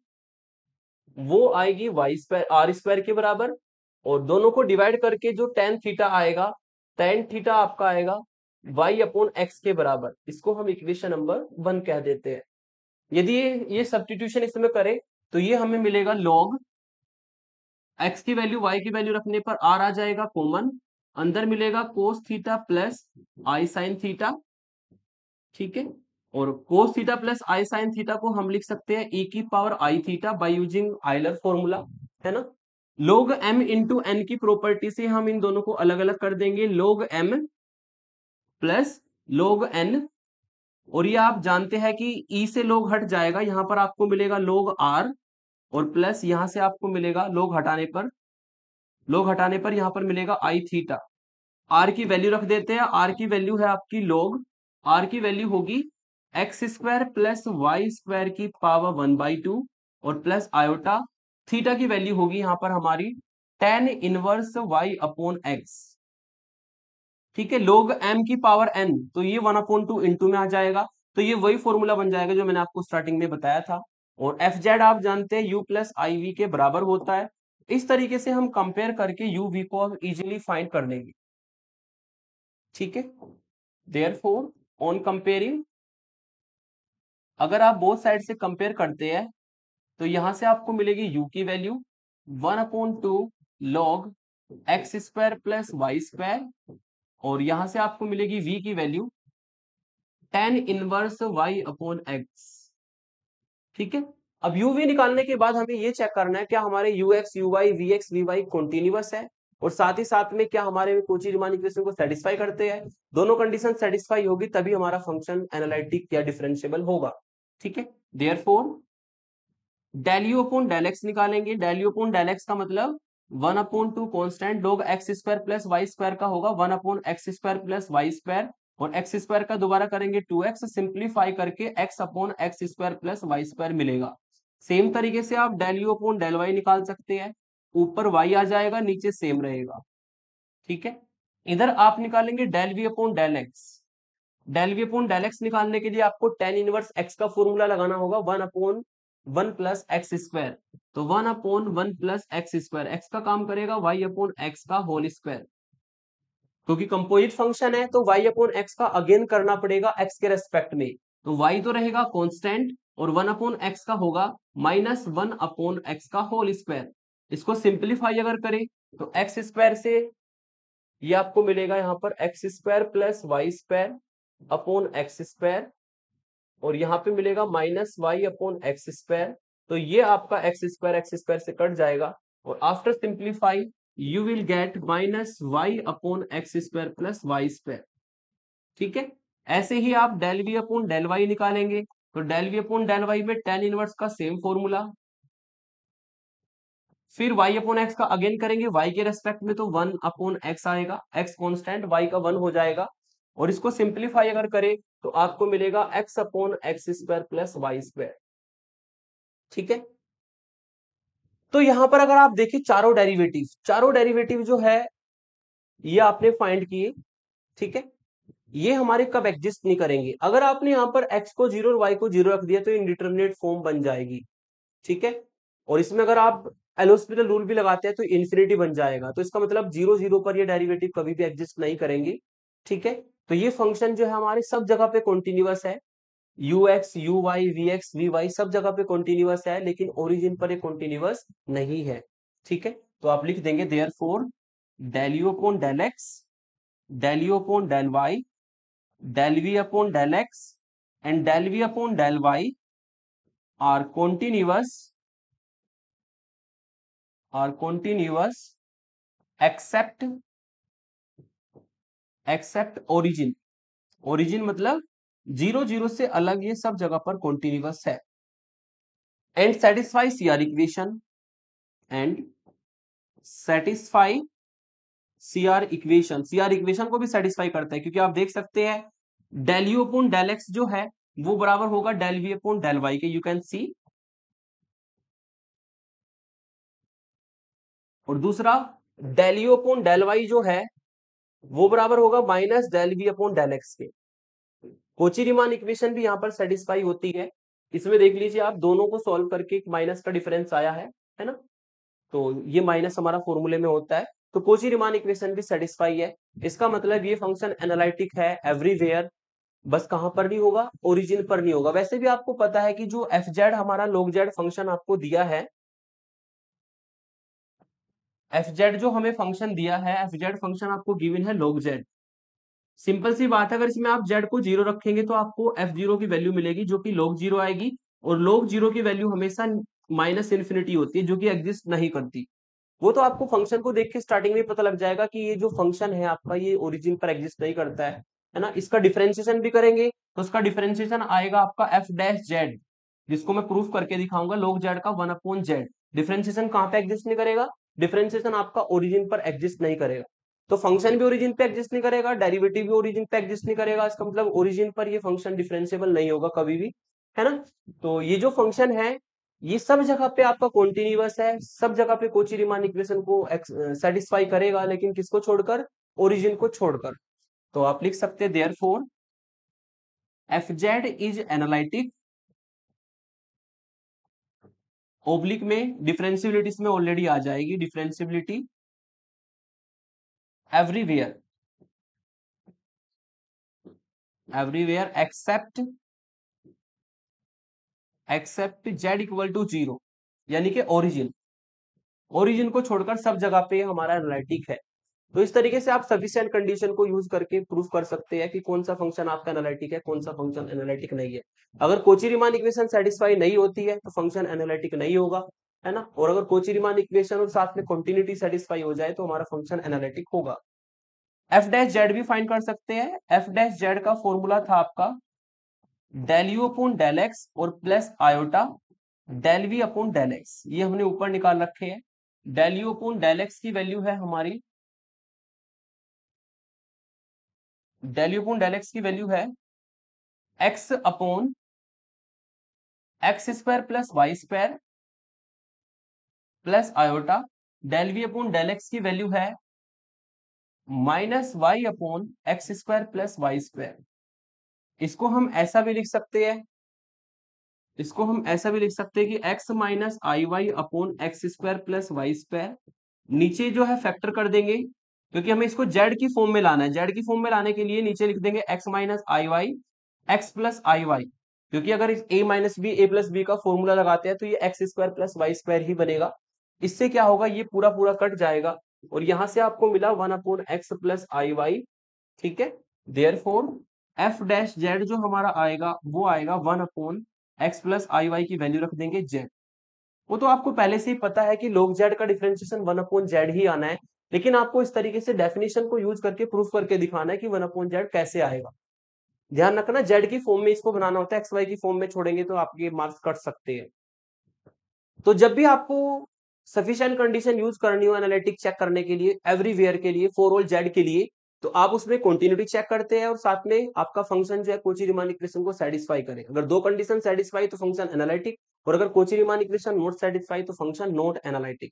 वो आएगी वाई स्क्वायर आर स्क्वायर के बराबर, और दोनों को डिवाइड करके जो टेन थीटा आएगा, टेन थीटा आपका आएगा वाई अपॉन एक्स के बराबर। इसको हम इक्वेशन नंबर वन कह देते हैं। यदि ये ये सब्स्टिट्यूशन इसमें करें तो ये हमें मिलेगा लॉग एक्स की वैल्यू वाई की वैल्यू रखने पर आर आ जाएगा कॉमन, अंदर मिलेगा cos theta plus i sine theta. ठीक है, और cos theta plus i sine theta को हम लिख सकते हैं e की power i theta by using Euler formula, है ना। log m इंटू एन की प्रॉपर्टी से हम इन दोनों को अलग अलग कर देंगे, log m plus log n, और ये आप जानते हैं कि e से log हट जाएगा, यहां पर आपको मिलेगा log r, और प्लस यहां से आपको मिलेगा log हटाने पर log हटाने पर यहां पर मिलेगा आई थीटा। आर की वैल्यू रख देते हैं, आर की वैल्यू है आपकी log, आर की वैल्यू होगी x square plus Y square की पावर वन बाई टू, और प्लस आयोटा थीटा की वैल्यू होगी यहां पर हमारी tan inverse y upon x. ठीक है, log m की पावर n, तो ये वन अपॉन टू इंटू में आ जाएगा, तो ये वही फॉर्मूला बन जाएगा जो मैंने आपको स्टार्टिंग में बताया था। और एफ जेड आप जानते हैं u प्लस आई वी के बराबर होता है। इस तरीके से हम कंपेयर करके u v को इजीली फाइंड कर लेंगे। ठीक है, देयरफॉर ऑन कंपेयरिंग, अगर आप बोथ साइड से कंपेयर करते हैं तो यहां से आपको मिलेगी u की value one upon two log x square plus Y square, और यहां से आपको मिलेगी v की value tan inverse y upon x. ठीक है, अब u v निकालने के बाद हमें ये चेक करना है क्या हमारे u x u y v x v y continuous है, और साथ ही साथ में क्या हमारे कोची रीमान इक्वेशन को सेटिस्फाई करते हैं। दोनों कंडीशन सेटिस्फाई होगी तभी हमारा फंक्शन एनालिटिक या डिफरेंशिएबल होगा। ठीक है, therefore del you upon del x निकालेंगे। Del you upon del x का मतलब one upon two constant log x square plus Y square का होगा one upon x square plus Y square, और एक्स स्क्वायर का दोबारा करेंगे टू एक्स, सिंप्लीफाई करके x upon x square plus Y square मिलेगा। सेम तरीके से आप del you upon del y निकाल सकते हैं, ऊपर वाई आ जाएगा नीचे सेम रहेगा। ठीक है, इधर आप निकालेंगे del we upon del x. Del we upon del x निकालने के लिए आपको टेन इनवर्स एक्स का फॉर्मूला लगाना होगा, one upon one plus x square, तो one upon one plus x square, x का काम करेगा वाई अपॉन एक्स का होल स्क्वायर, क्योंकि कंपोजिट फंक्शन है तो वाई अपॉन एक्स का अगेन करना पड़ेगा एक्स के रेस्पेक्ट में, तो वाई तो रहेगा कांस्टेंट और वन अपॉन एक्स का होगा माइनस वन अपॉन एक्स का होल स्क्वायर। इसको सिंप्लीफाई अगर करें तो एक्स स्क्वायर से ये आपको मिलेगा यहां पर x square plus Y square upon x square, और यहां पे मिलेगा minus y upon x square, तो ये आपका एक्स स्क्वायर एक्स स्क्वायर से कट जाएगा, और after simplify you will get minus y upon x square plus Y square. ठीक है, ऐसे ही आप del we upon del Y निकालेंगे, तो del we upon del y में टेन इनवर्स का सेम फॉर्मूला, फिर y अपॉन एक्स का अगेन करेंगे y के रेस्पेक्ट में, तो वन अपॉन एक्स आएगा, x कांस्टेंट y का वन हो जाएगा, और इसको सिंप्लीफाई अगर करें तो आपको मिलेगा x upon x square plus Y square. ठीक है, तो यहां पर अगर आप देखिए चारों डेरिवेटिव चारों डेरिवेटिव जो है ये आपने फाइंड किए। ठीक है, ये हमारे कब एग्जिस्ट नहीं करेंगे, अगर आपने यहाँ पर x को जीरो और y को जीरो रख दिया तो इनडिटरमिनेट फॉर्म बन जाएगी। ठीक है, और इसमें अगर आप एलोस्पिटल रूल भी लगाते हैं तो इन्फिनिटी बन जाएगा, तो इसका मतलब जीरो जीरो पर ये डेरिवेटिव कभी भी एग्जिस्ट नहीं करेंगे। ठीक है, तो ये फंक्शन जो है हमारे सब जगह पे कॉन्टिन्यूअस है, u x u y v x v y सब जगह पे कॉन्टिन्यूअस है, लेकिन ओरिजिन पर ये कॉन्टिन्यूअस नहीं है। ठीक है, तो आप लिख देंगे therefore del you upon del x, del you upon del y, del we upon del x and del we upon del y are continuous are continuous except except origin. Origin मतलब zero zero से अलग ये सब जगह पर continuous है, and satisfy CR equation and satisfy CR equation. CR equation को भी सेटिस्फाई करता है, क्योंकि आप देख सकते हैं del you upon del x जो है वो बराबर होगा del we upon del Y के, यू कैन सी। और दूसरा del you upon del y जो है वो बराबर होगा minus del we upon del x के। कोची रीमान इक्वेशन भी यहाँ पर सेटिस्फाई होती है। इसमें देख लीजिए आप, दोनों को सॉल्व करके माइनस का डिफरेंस आया है है ना। तो ये माइनस हमारा फॉर्मूले में होता है, तो कोची रीमान इक्वेशन भी सेटिस्फाई है। इसका मतलब ये फंक्शन एनालिटिक है एवरीवेयर, बस कहां पर नहीं होगा, ओरिजिन पर नहीं होगा। वैसे भी आपको पता है कि जो एफ जेड हमारा log z फंक्शन आपको दिया है, एफ जेड जो हमें फंक्शन दिया है, एफ जेड फंक्शन आपको गिवन है log z। सिंपल सी बात है, अगर इसमें आप z को जीरो रखेंगे तो आपको एफ जीरो की वैल्यू मिलेगी जो कि log जीरो आएगी, और log जीरो की वैल्यू हमेशा माइनस इन्फिनिटी होती है जो कि एग्जिस्ट नहीं करती। वो तो आपको फंक्शन को देख के स्टार्टिंग में पता लग जाएगा कि ये जो फंक्शन है आपका ये ओरिजिन पर एग्जिस्ट नहीं करता है है ना। इसका डिफरेंशिएशन भी करेंगे तो उसका डिफरेंशिएशन आएगा आपका एफ डैश जेड, जिसको मैं प्रूफ करके दिखाऊंगा log जेड का वन अपॉन जेड। डिफरेंशिएशन कहाँ पे एग्जिस्ट नहीं करेगा, डिफरेंशिएशन आपका ओरिजिन पर एग्जिस्ट नहीं करेगा। तो फंक्शन भी ओरिजिन पे एग्जिस्ट नहीं करेगा, डेरिवेटिव भी ओरिजिन पे एग्जिस्ट नहीं करेगा, इसका मतलब ओरिजिन पर ये फंक्शन डिफरेंशिएबल नहीं होगा कभी भी, है ना। तो ये जो फंक्शन है ये सब जगह पे आपका कॉन्टिन्यूअस है, सब जगह पे कोची रीमान इक्वेशन को सेटिस्फाई करेगा, लेकिन किसको छोड़कर, ओरिजिन को छोड़कर। तो आप लिख सकते हैं therefore f Z is analytic, oblique में डिफरेंशियबिलिटी इसमें ऑलरेडी आ जाएगी, differentiability everywhere, everywhere except except z equal to zero, यानी कि ओरिजिन, ओरिजिन को छोड़कर सब जगह पे हमारा एनालिटिक है। तो इस तरीके से आप सफिशिएंट कंडीशन को यूज करके प्रूफ कर सकते हैं कि कौन सा फंक्शन आपका एनालिटिक है, कौन सा फंक्शन एनालिटिक नहीं है। अगर कोची रीमान इक्वेशन सेटिस्फाई नहीं होती है तो फंक्शन एनालिटिक नहीं होगा, है ना। और अगर कोची रीमान इक्वेशन और साथ में कंटिन्यूटी सेटिस्फाई हो जाए तो हमारा फंक्शन एनालिटिक होगा। एफ डैश जेड भी फाइंड कर सकते हैं। एफ डैश जेड का फॉर्मूला था आपका del you upon del x और plus iota del we upon del x, ये हमने ऊपर निकाल रखे हैं। Del you upon del x की वैल्यू है हमारी, del you upon del x की वैल्यू है x upon x square plus Y square plus iota, del we upon del x की वैल्यू है minus y upon x square plus Y square. इसको हम ऐसा भी लिख सकते हैं, इसको हम ऐसा भी लिख सकते हैं कि x माइनस आई y upon x square plus Y square, नीचे जो है फैक्टर कर देंगे क्योंकि हमें इसको z की फॉर्म में लाना है। z की फॉर्म में लाने के लिए नीचे लिख देंगे x माइनस आई वाई एक्स प्लस आई वाई, क्योंकि अगर इस a minus B A plus B का फॉर्मूला लगाते हैं तो ये x square plus Y square ही बनेगा। इससे क्या होगा, ये पूरा पूरा कट जाएगा और यहां से आपको मिला वन अपॉन एक्स प्लस आई वाई, ठीक है। देयरफॉर एफ डैश जेड जो हमारा आएगा वो आएगा वन अपॉन एक्स प्लस आई वाई की वैल्यू रख देंगे जेड। वो तो आपको पहले से ही पता है कि log z का डिफरेंशिएशन वन अपॉन जेड ही आना है, लेकिन आपको इस तरीके से डेफिनेशन को यूज करके प्रूफ करके दिखाना है कि वन अपॉन जेड कैसे आएगा। ध्यान रखना z की फॉर्म में इसको बनाना होता है, एक्स वाई की फॉर्म में छोड़ेंगे तो आपके मार्क्स कट सकते हैं। तो जब भी आपको सफिशिएंट कंडीशन यूज करनी हो एनालिटिक चेक करने के लिए, एवरीवेयर के लिए, फॉर ऑल जेड के लिए, तो आप उसमें कंटिन्यूटी चेक करते हैं और साथ में आपका फंक्शन जो है कोची रीमान इक्वेशन को सेटिस्फाई करे। अगर दो कंडीशन सेटिस्फाई तो फंक्शन एनालिटिक, और अगर Cauchy Riemann equation not satisfy तो फंक्शन नॉट एनालिटिक।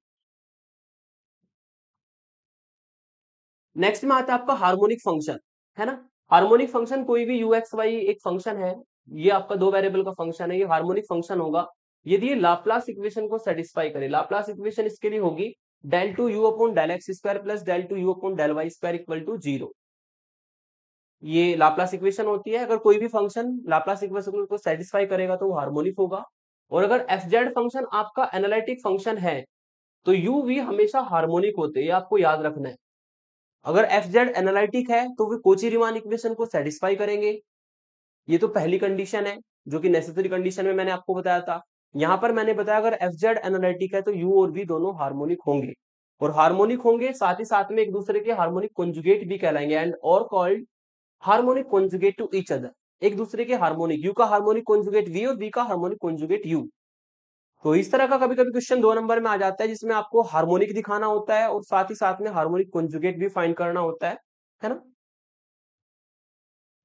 नेक्स्ट में आता है आपका हार्मोनिक फंक्शन, है ना। हार्मोनिक फंक्शन कोई भी यू एक्स वाई एक फंक्शन है, ये आपका दो वेरिएबल का फंक्शन है, ये हार्मोनिक फंक्शन होगा यदि ये लाप्लास इक्वेशन को सेटिस्फाई करे। लाप्लास इक्वेशन इसके लिए होगी del two u upon del x square plus del two u upon del y square equal to zero. ये लाप्लास इक्वेशन होती है। अगर कोई भी फंक्शन लाप्लास इक्वेशन को सेटिस्फाई करेगा तो वो हार्मोनिक होगा। और अगर एफ जेड फंक्शन आपका एनालिटिक फंक्शन है तो यू वी हमेशा हार्मोनिक होते हैं, ये आपको याद रखना है। अगर एफ जेड एनालिटिक है तो वे कोची रीमान इक्वेशन को सेटिस्फाई करेंगे, ये तो पहली कंडीशन है जो कि नेसेसरी कंडीशन में मैंने आपको बताया था। यहां पर मैंने बताया अगर एफ जेड एनालिटिक है तो यू और वी दोनों हार्मोनिक होंगे, और हार्मोनिक होंगे साथ ही साथ में एक दूसरे के हार्मोनिक कॉन्जुगेट भी कहलाएंगे, एंड और called harmonic conjugate to each other. एक दूसरे के हार्मोनिक, यू का हार्मोनिक कॉन्जुगेट वी और वी का हार्मोनिक कॉन्जुगेट यू। तो इस तरह का कभी कभी क्वेश्चन दो नंबर में आ जाता है जिसमें आपको हार्मोनिक दिखाना होता है और साथ ही साथ में हार्मोनिक कॉन्जुगेट भी फाइंड करना होता है है ना।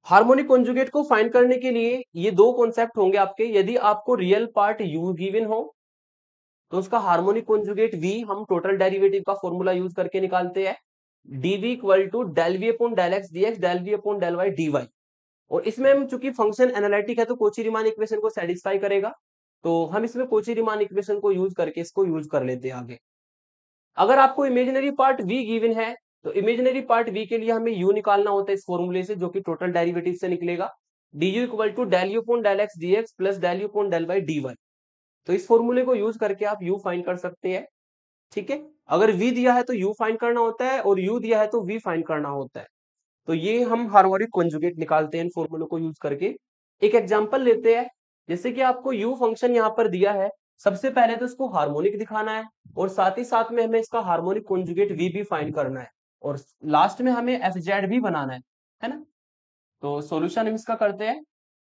हार्मोनिक कॉन्जुगेट को फाइंड करने के लिए ये दो कॉन्सेप्ट होंगे आपके। यदि आपको रियल पार्ट u गिवन हो तो उसका हार्मोनिक कॉन्जुगेट v हम टोटल डेरिवेटिव का फॉर्मूला यूज करके निकालते हैं, dv equal to del we upon del x dx del we upon del y dy। और इसमें हम चूंकि फंक्शन एनालिटिक है तो कोची रीमान इक्वेशन को सेटिस्फाई करेगा, तो हम इसमें कोची रीमान इक्वेशन को यूज करके इसको यूज कर लेते हैं आगे। अगर आपको इमेजिनरी पार्ट v गिवन है तो इमेजिनरी पार्ट v के लिए हमें u निकालना होता है इस फॉर्मूले से, जो कि टोटल डेरिवेटिव से निकलेगा, du equal to del you upon del x dx plus del you upon del y dy। तो इस फॉर्मूले को यूज करके आप u फाइंड कर सकते हैं। ठीक है, अगर v दिया है तो u फाइंड करना होता है और u दिया है तो v फाइंड करना होता है। तो ये हम हार्मोनिक कॉन्जुगेट निकालते हैं इन फॉर्मूलों को यूज करके। एक एग्जांपल लेते हैं, जैसे कि आपको u फंक्शन यहाँ पर दिया है, सबसे पहले तो इसको हार्मोनिक दिखाना है और साथ ही साथ में हमें इसका हार्मोनिक कॉन्जुगेट v भी फाइंड करना है और लास्ट में हमें एफ जेड भी बनाना है है ना। तो सॉल्यूशन हम इसका करते हैं।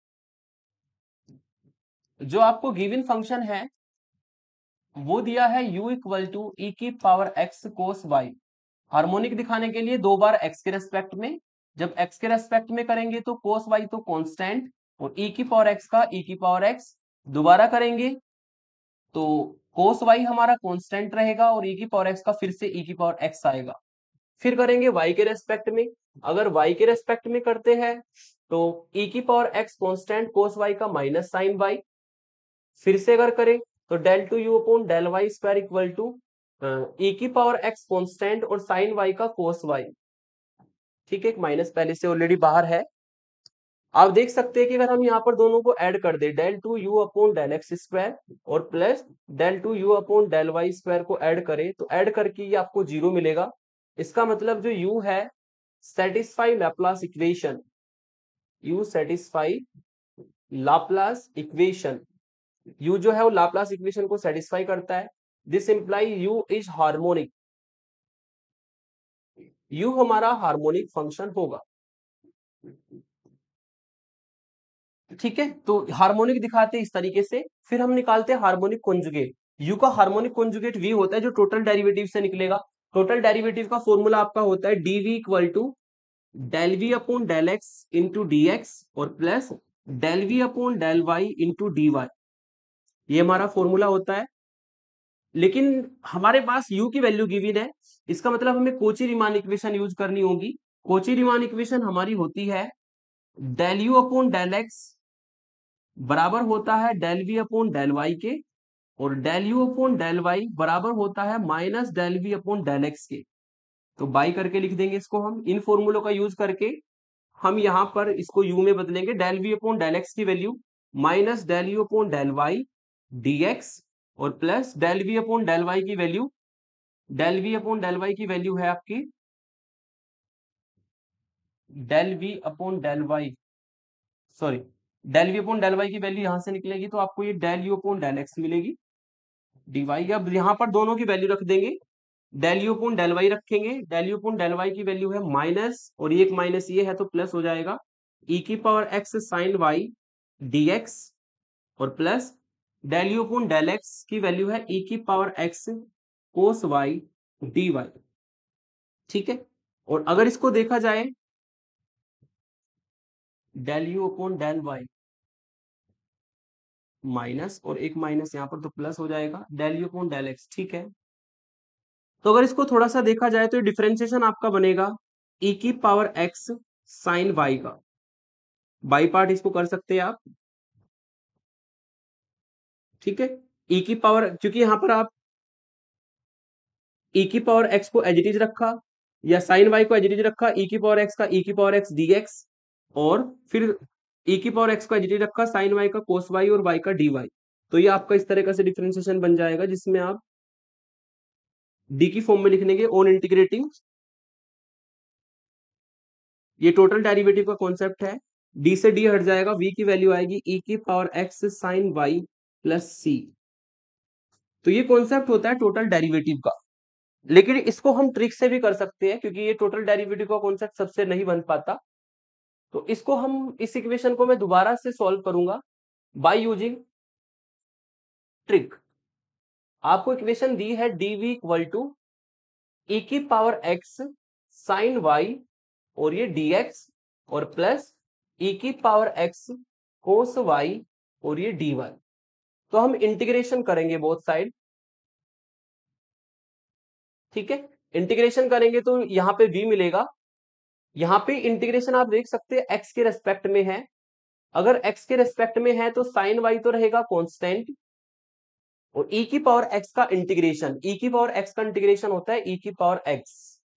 जो आपको गिवन फंक्शन है वो दिया है u इक्वल टू ई की power x cos y। Harmonic दिखाने के लिए दो बार x के रेस्पेक्ट में, जब x के रेस्पेक्ट में करेंगे तो कोस y तो कांस्टेंट और e की पावर x का e की पावर x, दोबारा करेंगे तो कोस y हमारा कांस्टेंट रहेगा और e की पावर x का फिर से e की पावर x आएगा। फिर करेंगे y के रेस्पेक्ट में, अगर y के रेस्पेक्ट में करते हैं तो e की power x constant cos y का माइनस साइन y। फिर से अगर करें तो del two u upon del y square equal to e की पावर x कांस्टेंट और साइन y का कोस y। ठीक है, एक माइनस पहले से ऑलरेडी बाहर है। आप देख सकते हैं कि अगर हम यहाँ पर दोनों को ऐड कर दे, del two u upon del x square और plus del two u upon del y square को ऐड करें तो ऐड करके ये आपको जीरो मिलेगा। इसका मतलब जो u है satisfy Laplace equation, u satisfy Laplace equation, u जो है वो लाप्लास इक्वेशन को सेटिस्फाई करता है। This imply u is harmonic, u हमारा हार्मोनिक फंक्शन होगा। ठीक है, तो हार्मोनिक दिखाते हैं इस तरीके से। फिर हम निकालते हैं हार्मोनिक कॉन्जुगेट। u का हार्मोनिक कॉन्जुगेट v होता है जो टोटल डेरिवेटिव से निकलेगा। टोटल डेरिवेटिव का फॉर्मूला आपका होता है dv equal to del we upon del x into d x और plus del we upon del y into d y. ये हमारा फॉर्मूला होता है। लेकिन हमारे पास u की वैल्यू गिवन है, इसका मतलब हमें कोची रीमान इक्वेशन यूज करनी होगी। कोची रीमान इक्वेशन हमारी होती है del you upon del x बराबर होता है del we upon del Y के और del you upon del y बराबर होता है minus del we upon del x के। तो बाई करके लिख देंगे इसको हम। इन फॉर्मूलों का यूज करके हम यहाँ पर इसको u में बदलेंगे, del we upon del x की value minus del you upon del y d x और plus del we upon del Y की value, del we upon del Y की वैल्यू है आपकी del we upon del y, sorry del we upon del Y की value यहां से निकलेगी तो आपको ये del you upon del x मिलेगी डी वाई। अब यहाँ पर दोनों की वैल्यू रख देंगे, del you upon del y रखेंगे, del you upon del Y की वैल्यू है माइनस और ये एक माइनस ये है तो प्लस हो जाएगा e की power x sine y d x और plus del you upon del x की वैल्यू है e की power x cos y d y. ठीक है, और अगर इसको देखा जाए del you upon del y minus और एक माइनस यहाँ पर तो प्लस हो जाएगा del you upon del x. ठीक है, तो अगर इसको थोड़ा सा देखा जाए तो डिफरेंशिएशन आपका बनेगा e की पावर x साइन वाई का, बाई पार्ट इसको कर सकते हैं आप। ठीक है, e की पावर, क्योंकि यहां पर आप e की पावर x को एज इट इज रखा या साइन y को एज इट इज रखा, e की पावर x का e की पावर x dx और फिर e की पावर x को एज इट इज रखा साइन y का कोस y और y का dy। तो ये आपका इस तरह का से डिफरेंशिएशन बन जाएगा जिसमें आप d की फॉर्म में लिखने के ऑन इंटीग्रेटिंग, ये टोटल डेरिवेटिव का कॉन्सेप्ट है। d से d हट जाएगा, v की वैल्यू आएगी e की power x sine y plus c। तो ये कॉन्सेप्ट होता है टोटल डेरिवेटिव का। लेकिन इसको हम ट्रिक से भी कर सकते हैं क्योंकि ये टोटल डेरिवेटिव का कॉन्सेप्ट सबसे नहीं बन पाता। तो इसको हम, इस इक्वेशन को मैं दोबारा से सॉल्व करूंगा बाय यूजिंग ट्रिक। आपको इक्वेशन दी है dv इक्वल टू e की पावर x साइन y और ये dx और प्लस ई की पावर एक्स कोस वाई और ये डी वाई। तो हम इंटीग्रेशन करेंगे बोथ साइड, ठीक है। इंटीग्रेशन करेंगे तो यहां पे v मिलेगा। यहां पे इंटीग्रेशन आप देख सकते हैं x के रेस्पेक्ट में है। अगर x के रेस्पेक्ट में है तो साइन y तो रहेगा कांस्टेंट, और e की पावर x का इंटीग्रेशन, e की पावर x का इंटीग्रेशन होता है e की पावर x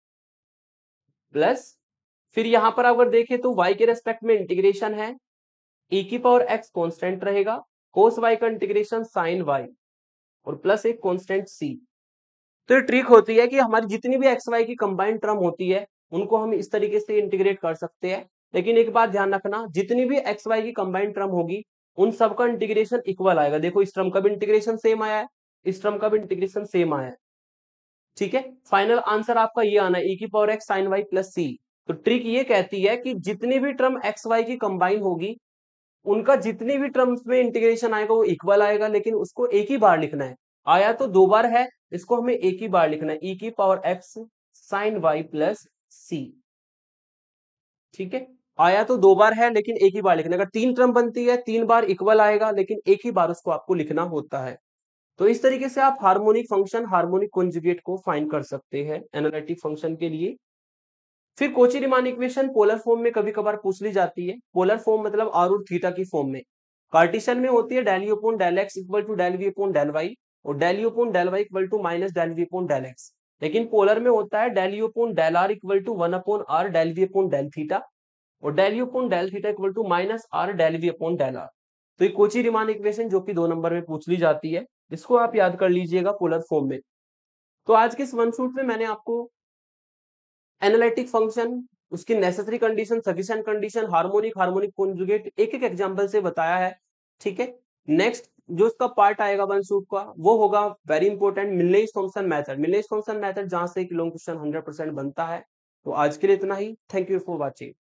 प्लस, फिर यहां पर अगर देखें तो y के रेस्पेक्ट में इंटीग्रेशन है, e की पावर x कांस्टेंट रहेगा, कोस y का इंटीग्रेशन साइन y और प्लस एक कांस्टेंट c। तो ये ट्रिक होती है कि हमारी जितनी भी एक्स वाई की कंबाइंड टर्म होती है उनको हम इस तरीके से इंटीग्रेट कर सकते हैं। लेकिन एक बात ध्यान रखना, जितनी भी एक्स वाई की कंबाइंड टर्म होगी उन सबका इंटीग्रेशन इक्वल आएगा। देखो इस टर्म का भी इंटीग्रेशन सेम आया है, इस टर्म का भी इंटीग्रेशन सेम आया है, ठीक है। फाइनल आंसर आपका ये आना है, e की power x sine y plus c. तो ट्रिक ये कहती है कि जितनी भी टर्म एक्स वाई की कंबाइन होगी उनका जितनी भी टर्म्स में इंटीग्रेशन आएगा वो इक्वल आएगा, लेकिन उसको एक ही बार लिखना है। आया तो दो बार है, इसको हमें एक ही बार लिखना है, e की power x sine y plus c, ठीक है। आया तो दो बार है लेकिन एक ही बार लिखना है। अगर तीन टर्म बनती है तीन बार इक्वल आएगा, लेकिन एक ही बार उसको आपको लिखना होता है। तो इस तरीके से आप हार्मोनिक फंक्शन, हार्मोनिक कॉन्जुगेट को फाइंड कर सकते हैं एनालिटिक फंक्शन के लिए। फिर Cauchy Riemann equation polar form में कभी कभार पूछ ली जाती है। पोलर फॉर्म मतलब आर और थीटा की फॉर्म में। कार्टेशियन में होती है del you upon del x equal to del we upon del y, और del you upon del y equal to minus del we upon del x. लेकिन polar में होता है del you upon del r equal to one upon r del we upon del theta, और del you upon del theta equal to minus r del we upon del r. तो ये Cauchy Riemann equation जो कि दो number में पूछ ली जाती है, इसको आप याद कर लीजिएगा पोलर फॉर्म में। तो आज के इस वन शूट में मैंने आपको एनालिटिक फंक्शन, उसकी necessary condition, sufficient condition, harmonic, harmonic conjugate एक एक एग्जांपल से बताया है, ठीक है। नेक्स्ट जो इसका पार्ट आएगा वन शूट का वो होगा very important, Milne's Thomson method. Milne's Thomson method जहां से एक लॉन्ग क्वेश्चन हंड्रेड परसेंट बनता है। तो आज के लिए इतना ही। Thank you for watching.